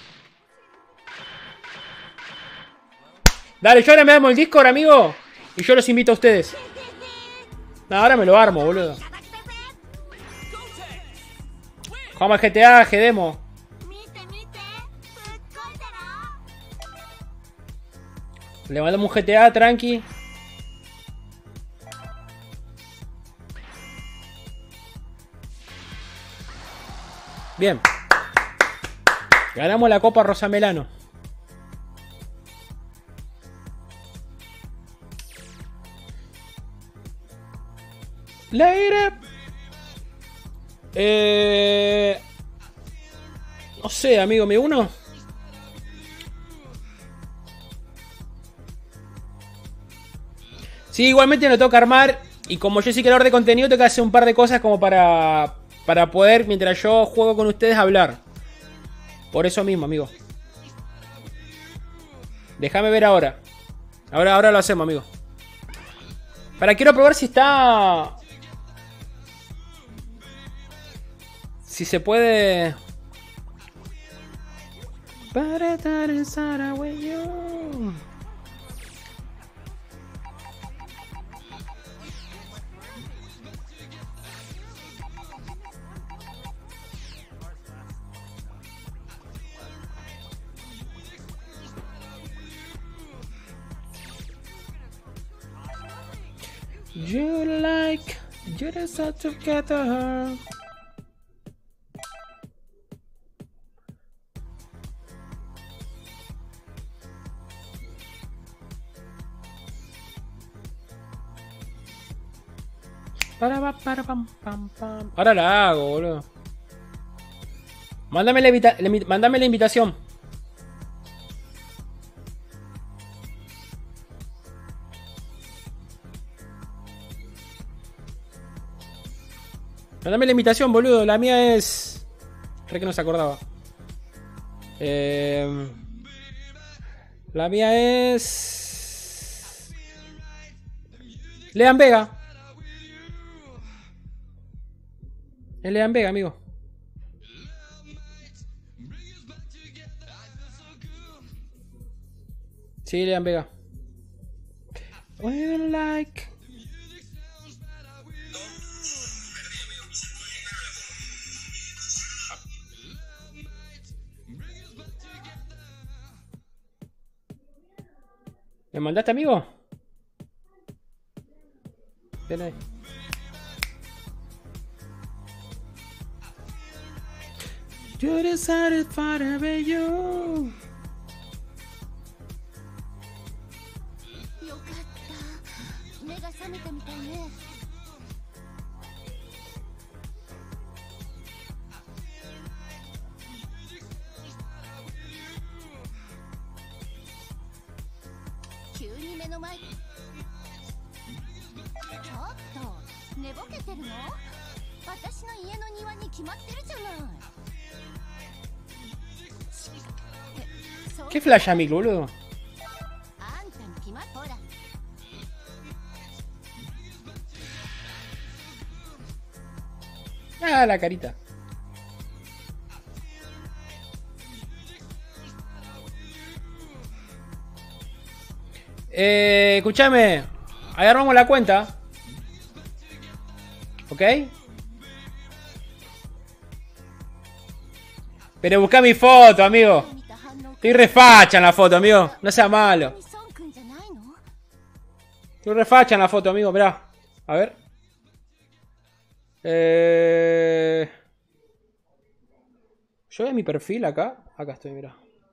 Dale, yo ahora me armo el Discord, amigo. Y yo los invito a ustedes. No, ahora me lo armo, boludo. Jugamos al GTA, G-Demo. Le mandamos un GTA, tranqui. Bien. Ganamos la Copa Rosamelano. Later. No sé, amigo, ¿me uno? Sí, igualmente lo tengo que armar. Y como yo soy creador de contenido, tengo que hacer un par de cosas como para poder, mientras yo juego con ustedes, hablar. Por eso mismo, amigo. Déjame ver ahora. Ahora lo hacemos, amigo. Quiero probar si está... Si se puede... Para estar en Sarajevo. You like, you decide to get her. Para pam pam pam. Ahora la hago, boludo. Mándame mándame la invitación. Mandame la invitación, boludo. La mía es... Creo que no se acordaba. La mía es... Lean Vega. Es Lean Vega, amigo. Sí, Lean Vega. Well, like... ¿Me mandaste, amigo? Ven ahí. You decided for you. よかった目が覚めたみたいね急に目の前ちょっと寝ぼけてるの私の家の庭に決まってるじゃない ¿Qué flash a mí, boludo? Ah, la carita. Escúchame. Agarramos la cuenta. ¿Ok? Pero busca mi foto, amigo. Estoy refacha en la foto, amigo. No sea malo. Estoy refacha en la foto, amigo. Mirá. A ver. Yo veo mi perfil acá. Acá estoy, mirá.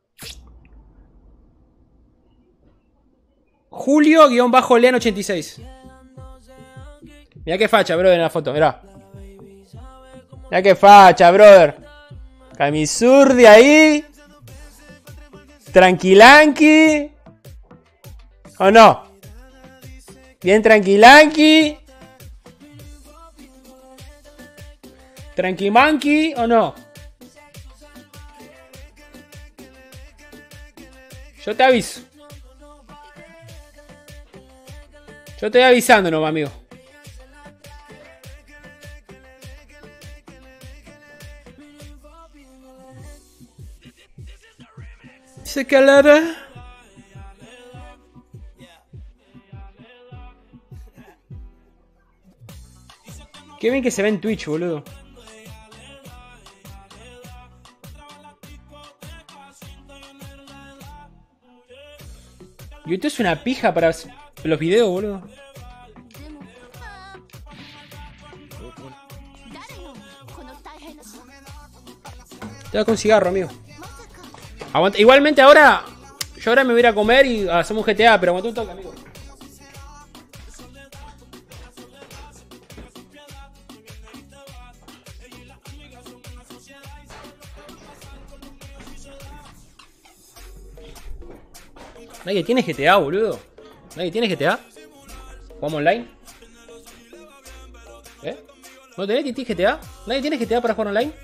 Julio-Lean86. Mirá qué facha, brother, en la foto. Mirá. Mirá qué facha, brother. Camisur de ahí. Tranquilanqui. ¿O no? Bien tranquilanqui. Tranquimanqui o no. Yo te aviso. Yo te voy avisando nomás, amigo. Dice que la ve. Qué bien que se ve en Twitch, boludo. YouTube es una pija para los videos, boludo. Te voy con cigarro, amigo. Aguanta. Igualmente ahora... Yo ahora me voy a ir a comer y hacemos un GTA, pero aguanta un toque, amigo. Nadie tiene GTA, boludo. Nadie tiene GTA. ¿Jugamos online? ¿Eh? ¿No tenés GTA? ¿Nadie tiene GTA para jugar online?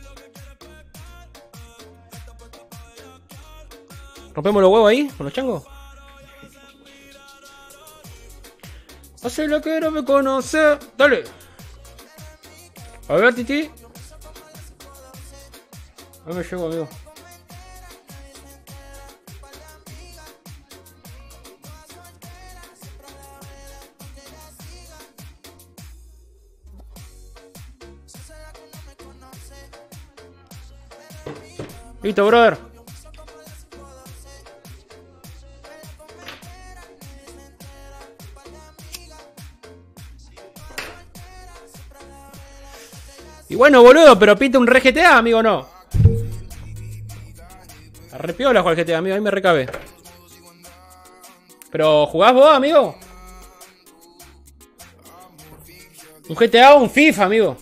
¿Rompemos los huevos ahí? ¿Con los changos? Hace lo que no me conoce. Dale. A ver, Titi. No me llego, amigo. Listo, brother. Y bueno, boludo, pero pinta un re GTA, amigo, no. Arrepiola jugar GTA, amigo, ahí me recabé. Pero, ¿jugás vos, amigo? Un GTA o un FIFA, amigo.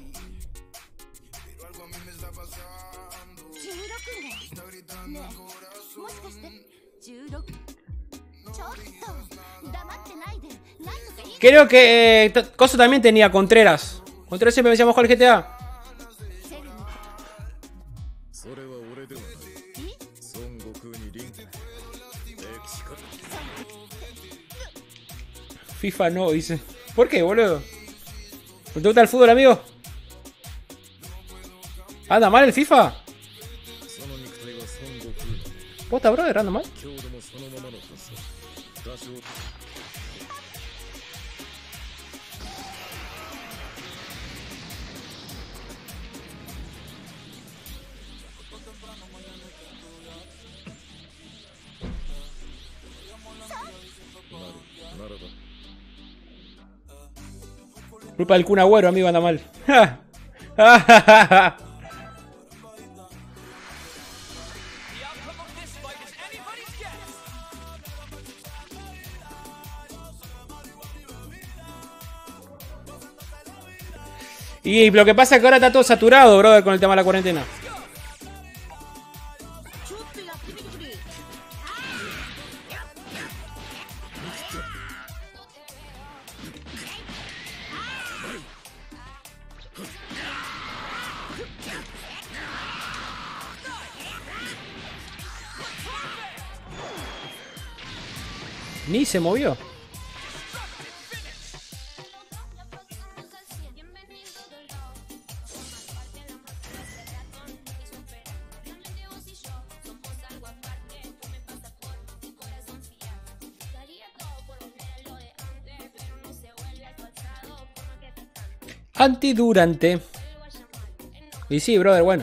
Creo que Coso también tenía Contreras. Contreras siempre me decía jugar al GTA. FIFA no, dice. ¿Por qué, boludo? ¿No te gusta el fútbol, amigo? ¿Anda mal el FIFA? ¿Posta, brother? ¿Anda mal? Culpa del Kun Agüero, amigo, anda mal. Y lo que pasa es que ahora está todo saturado, brother, con el tema de la cuarentena. Ni se movió. Antidurante. Y sí, brother, bueno.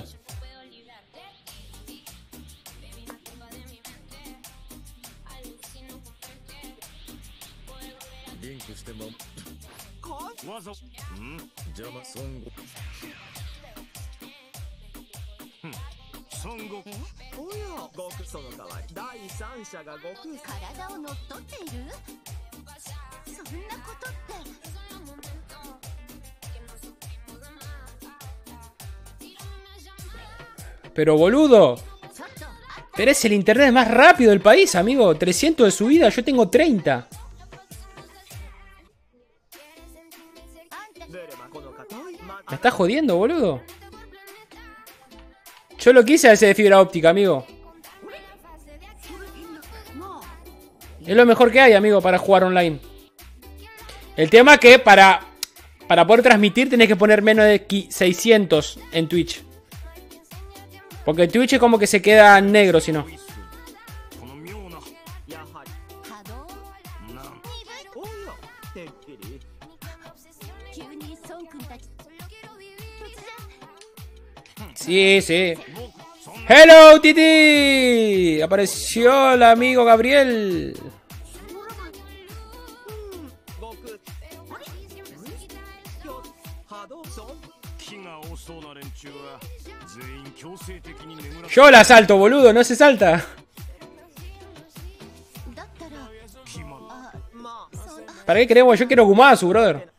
Pero boludo, pero es el internet más rápido del país, amigo. 300 de subida, yo tengo 30. ¿Me estás jodiendo, boludo? Yo lo quise a ese de fibra óptica, amigo. Es lo mejor que hay, amigo, para jugar online. El tema es que para poder transmitir tenés que poner menos de 600 en Twitch. Porque Twitch es como que se queda negro si no. Sí, sí. ¡Hello, Titi! Apareció el amigo Gabriel. Yo la salto, boludo, no se salta. ¿Para qué queremos? Yo quiero Gumasu, brother.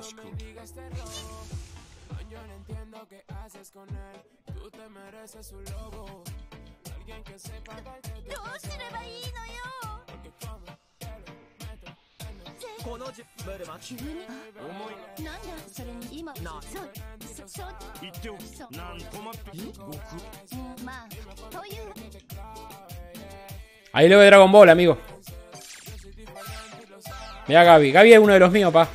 Ahí luego de Dragon Ball, amigo. Mira Gaby. Gaby es uno de los míos, pa.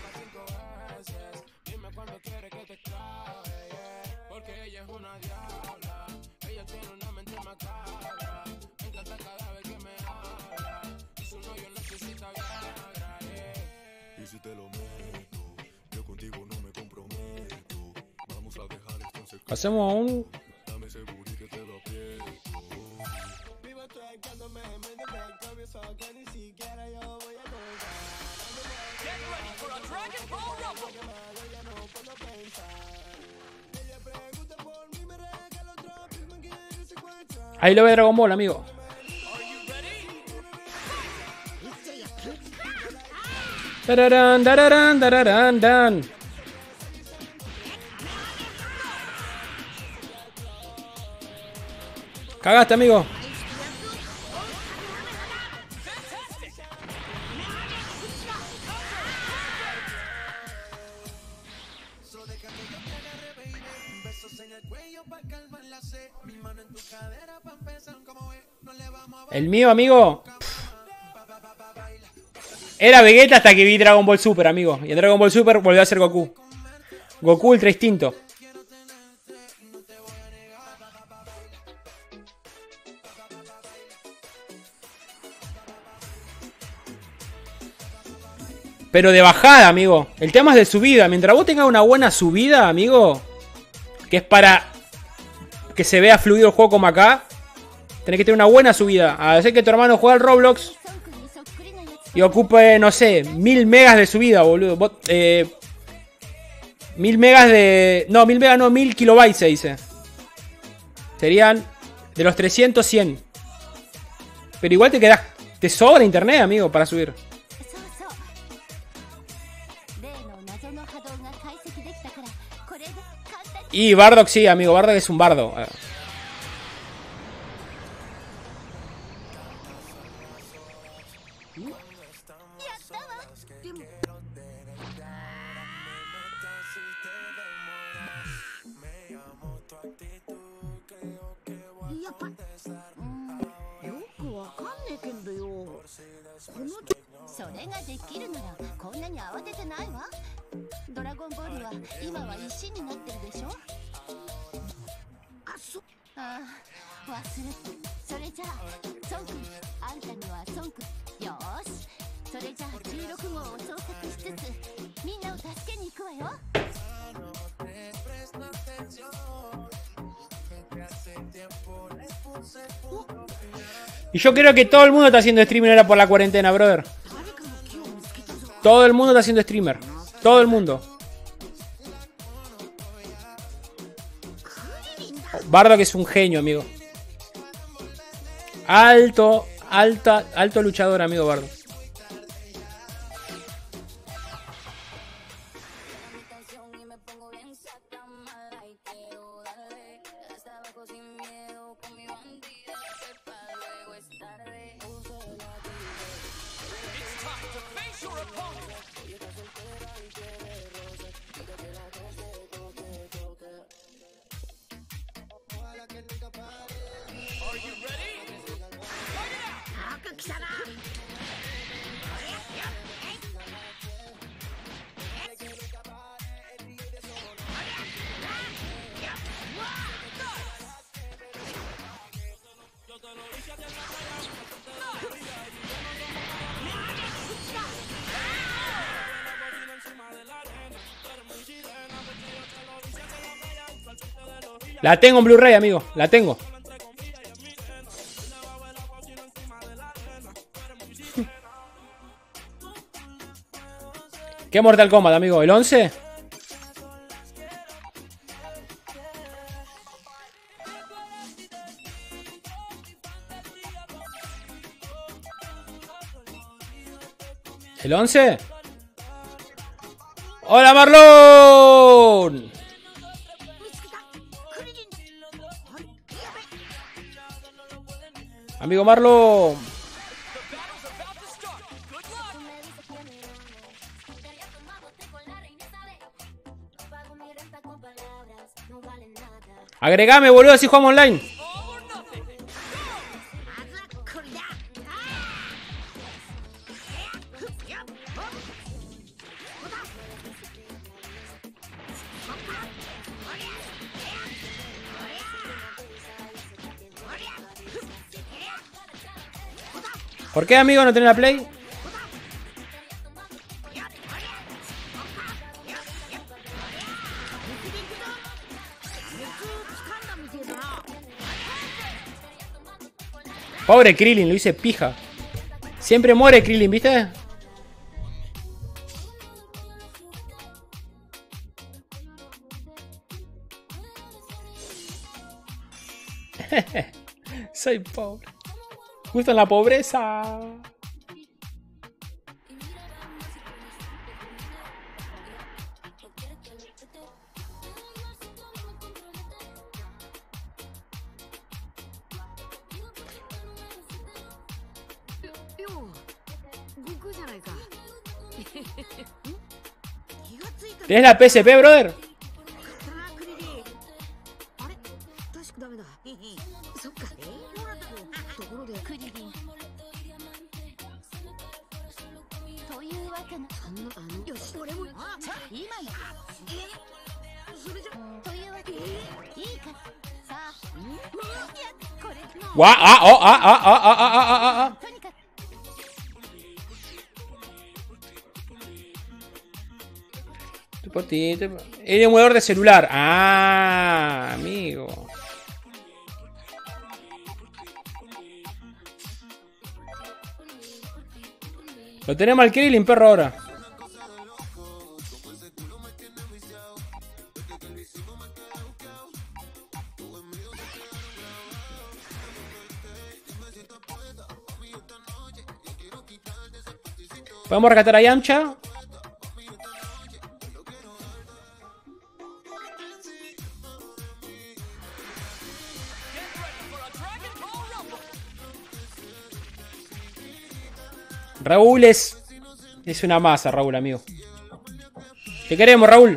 Hacemos un... Ahí lo ve Dragon Ball, amigo. Dararán, dararán, dararán, dan. Cagaste, amigo. El mío, amigo. Era Vegeta hasta que vi Dragon Ball Super, amigo. Y en Dragon Ball Super volvió a ser Goku. Goku Ultra Instinto. Pero de bajada, amigo. El tema es de subida. Mientras vos tengas una buena subida, amigo, que es para que se vea fluido el juego como acá, tenés que tener una buena subida. A veces que tu hermano juega al Roblox y ocupe, no sé, 1000 megas de subida, boludo. 1000 megas de... No, 1000 megas no, 1000 kilobytes se dice. Serían de los 300, 100. Pero igual te quedás... Te sobra internet, amigo, para subir. Y Bardock sí, amigo. Bardock es un bardo. Y yo creo que todo el mundo está haciendo streamer ahora por la cuarentena, brother. Todo el mundo está haciendo streamer. Todo el mundo. Bardock es un genio, amigo. Alto luchador, amigo Bardock. La tengo en Blu-ray, amigo. La tengo. ¿Qué Mortal Kombat, amigo? ¿El 11? ¿El 11? ¡Hola, Marlon! Amigo Marlon. Agregame, boludo, así jugamos online. ¿Por qué, amigo, no tenés la Play? Pobre Krillin, lo hice pija. Siempre muere Krillin, ¿viste? Soy pobre. Justo en la pobreza. ¿Tienes la PSP, brother? クリリンというわけのよし俺も今のそれじゃというわけでいいかさあこれ ¡Guau! ¡Ah! ¡Oh! ¡Ah! ¡Ah! ¡Ah! ¡Ah! ¡Ah! ¡Ah! とにかく Estoy por ti, el emulador de celular. Ah, amigo. Lo tenemos al Krillin, perro, ahora. Podemos rescatar a Yamcha. Raúl es una masa, Raúl, amigo. Te queremos, Raúl.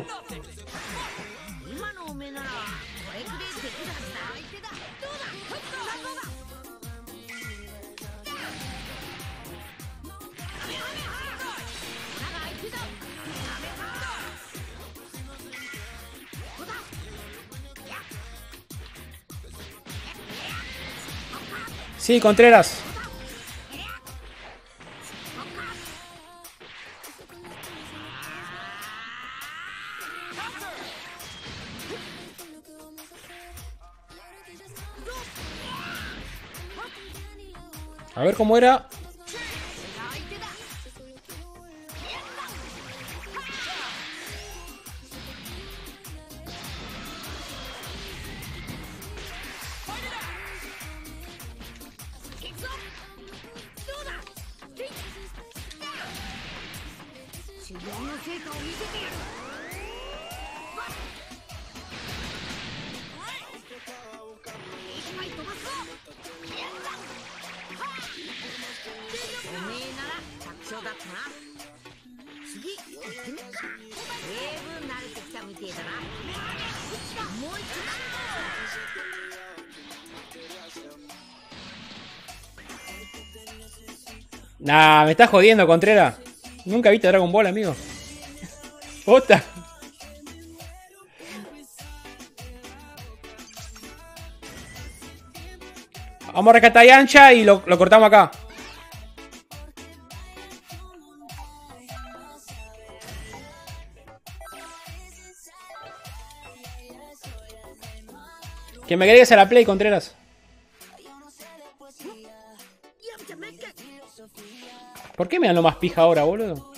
Sí, Contreras. A ver cómo era. Nah, me estás jodiendo, Contreras. Nunca viste Dragon Ball, amigo. Ota. Vamos a rescatar a Yancha y lo cortamos acá. Que me agregues a la play, Contreras. ¿Por qué me dan lo más pija ahora, boludo?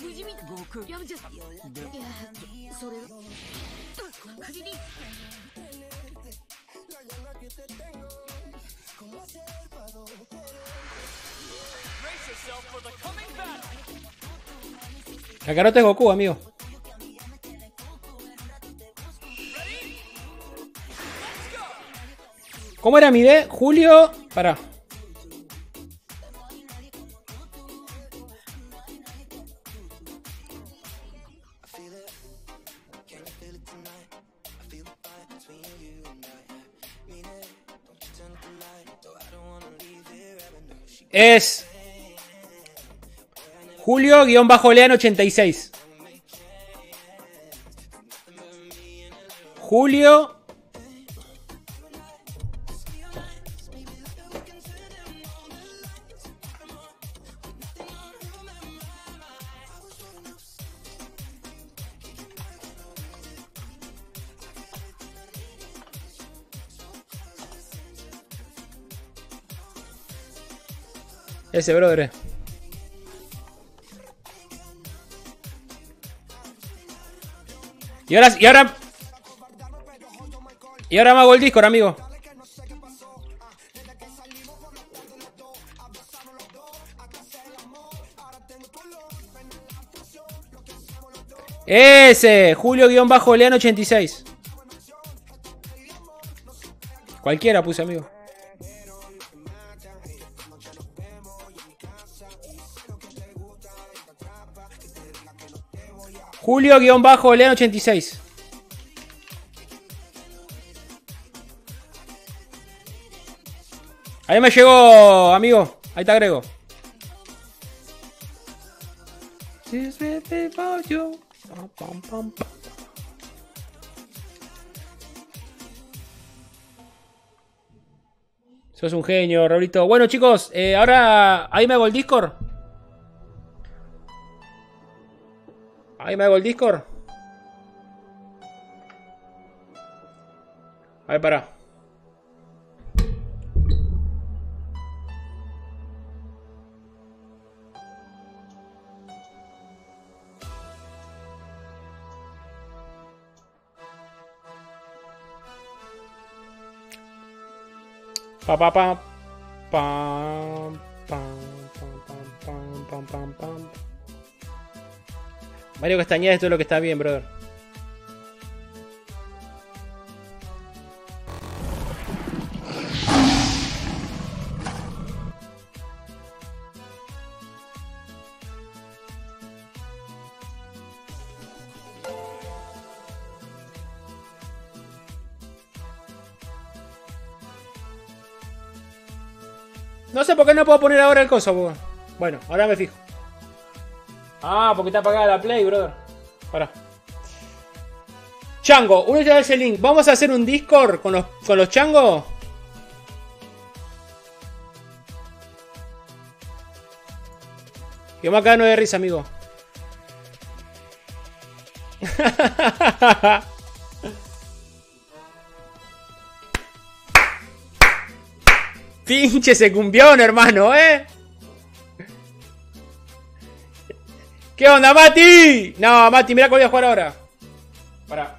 Kakaroto es Goku, amigo. ¿Cómo era mi D? Julio... Pará. Es... Julio-Lean86. Julio... Ese, brother. Y ahora me hago el Discord, amigo. Ese, Julio-Lean86. Cualquiera puse, amigo. Julio-Lean86. Ahí me llegó, amigo. Ahí te agrego. Sos un genio, Raulito. Bueno, chicos, ahora ahí me hago el Discord. Ahí me hago el Discord. A ver, pará. Pa pa pa pam pam pam pam pam pam pam. Mario Castañeda, esto es lo que está bien, brother. No sé por qué no puedo poner ahora el coso, bro. Bueno, ahora me fijo. Ah, porque está apagada la Play, brother. Pará. Chango, únete a ese link. Vamos a hacer un Discord con los changos. Yo me acabo de risa, amigo. Pinche ese cumbión, hermano, ¿eh? ¿Qué onda, Mati? No, Mati, mira cuál voy a jugar ahora. Pará.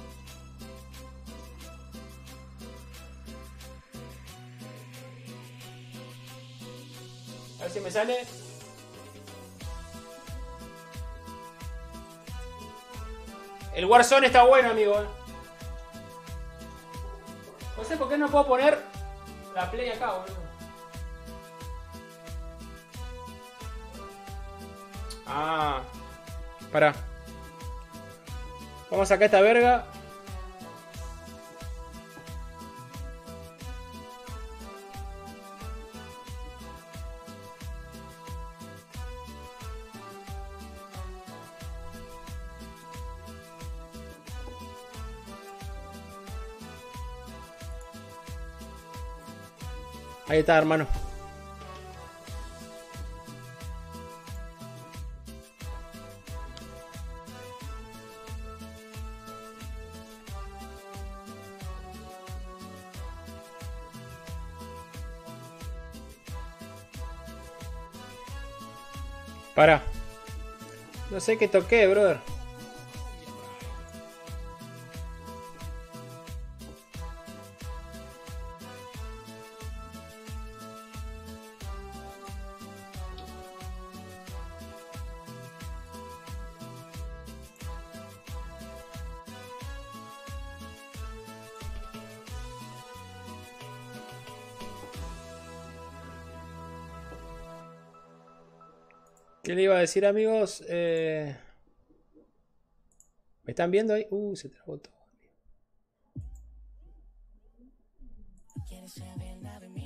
A ver si me sale. El Warzone está bueno, amigo. No sé por qué no puedo poner la Play acá, boludo. Ah. Pará. Vamos a sacar esta verga. Ahí está, hermano. Para. No sé qué toqué, brother. ¿Qué le iba a decir, amigos? ¿Me están viendo ahí? Se trabó todo.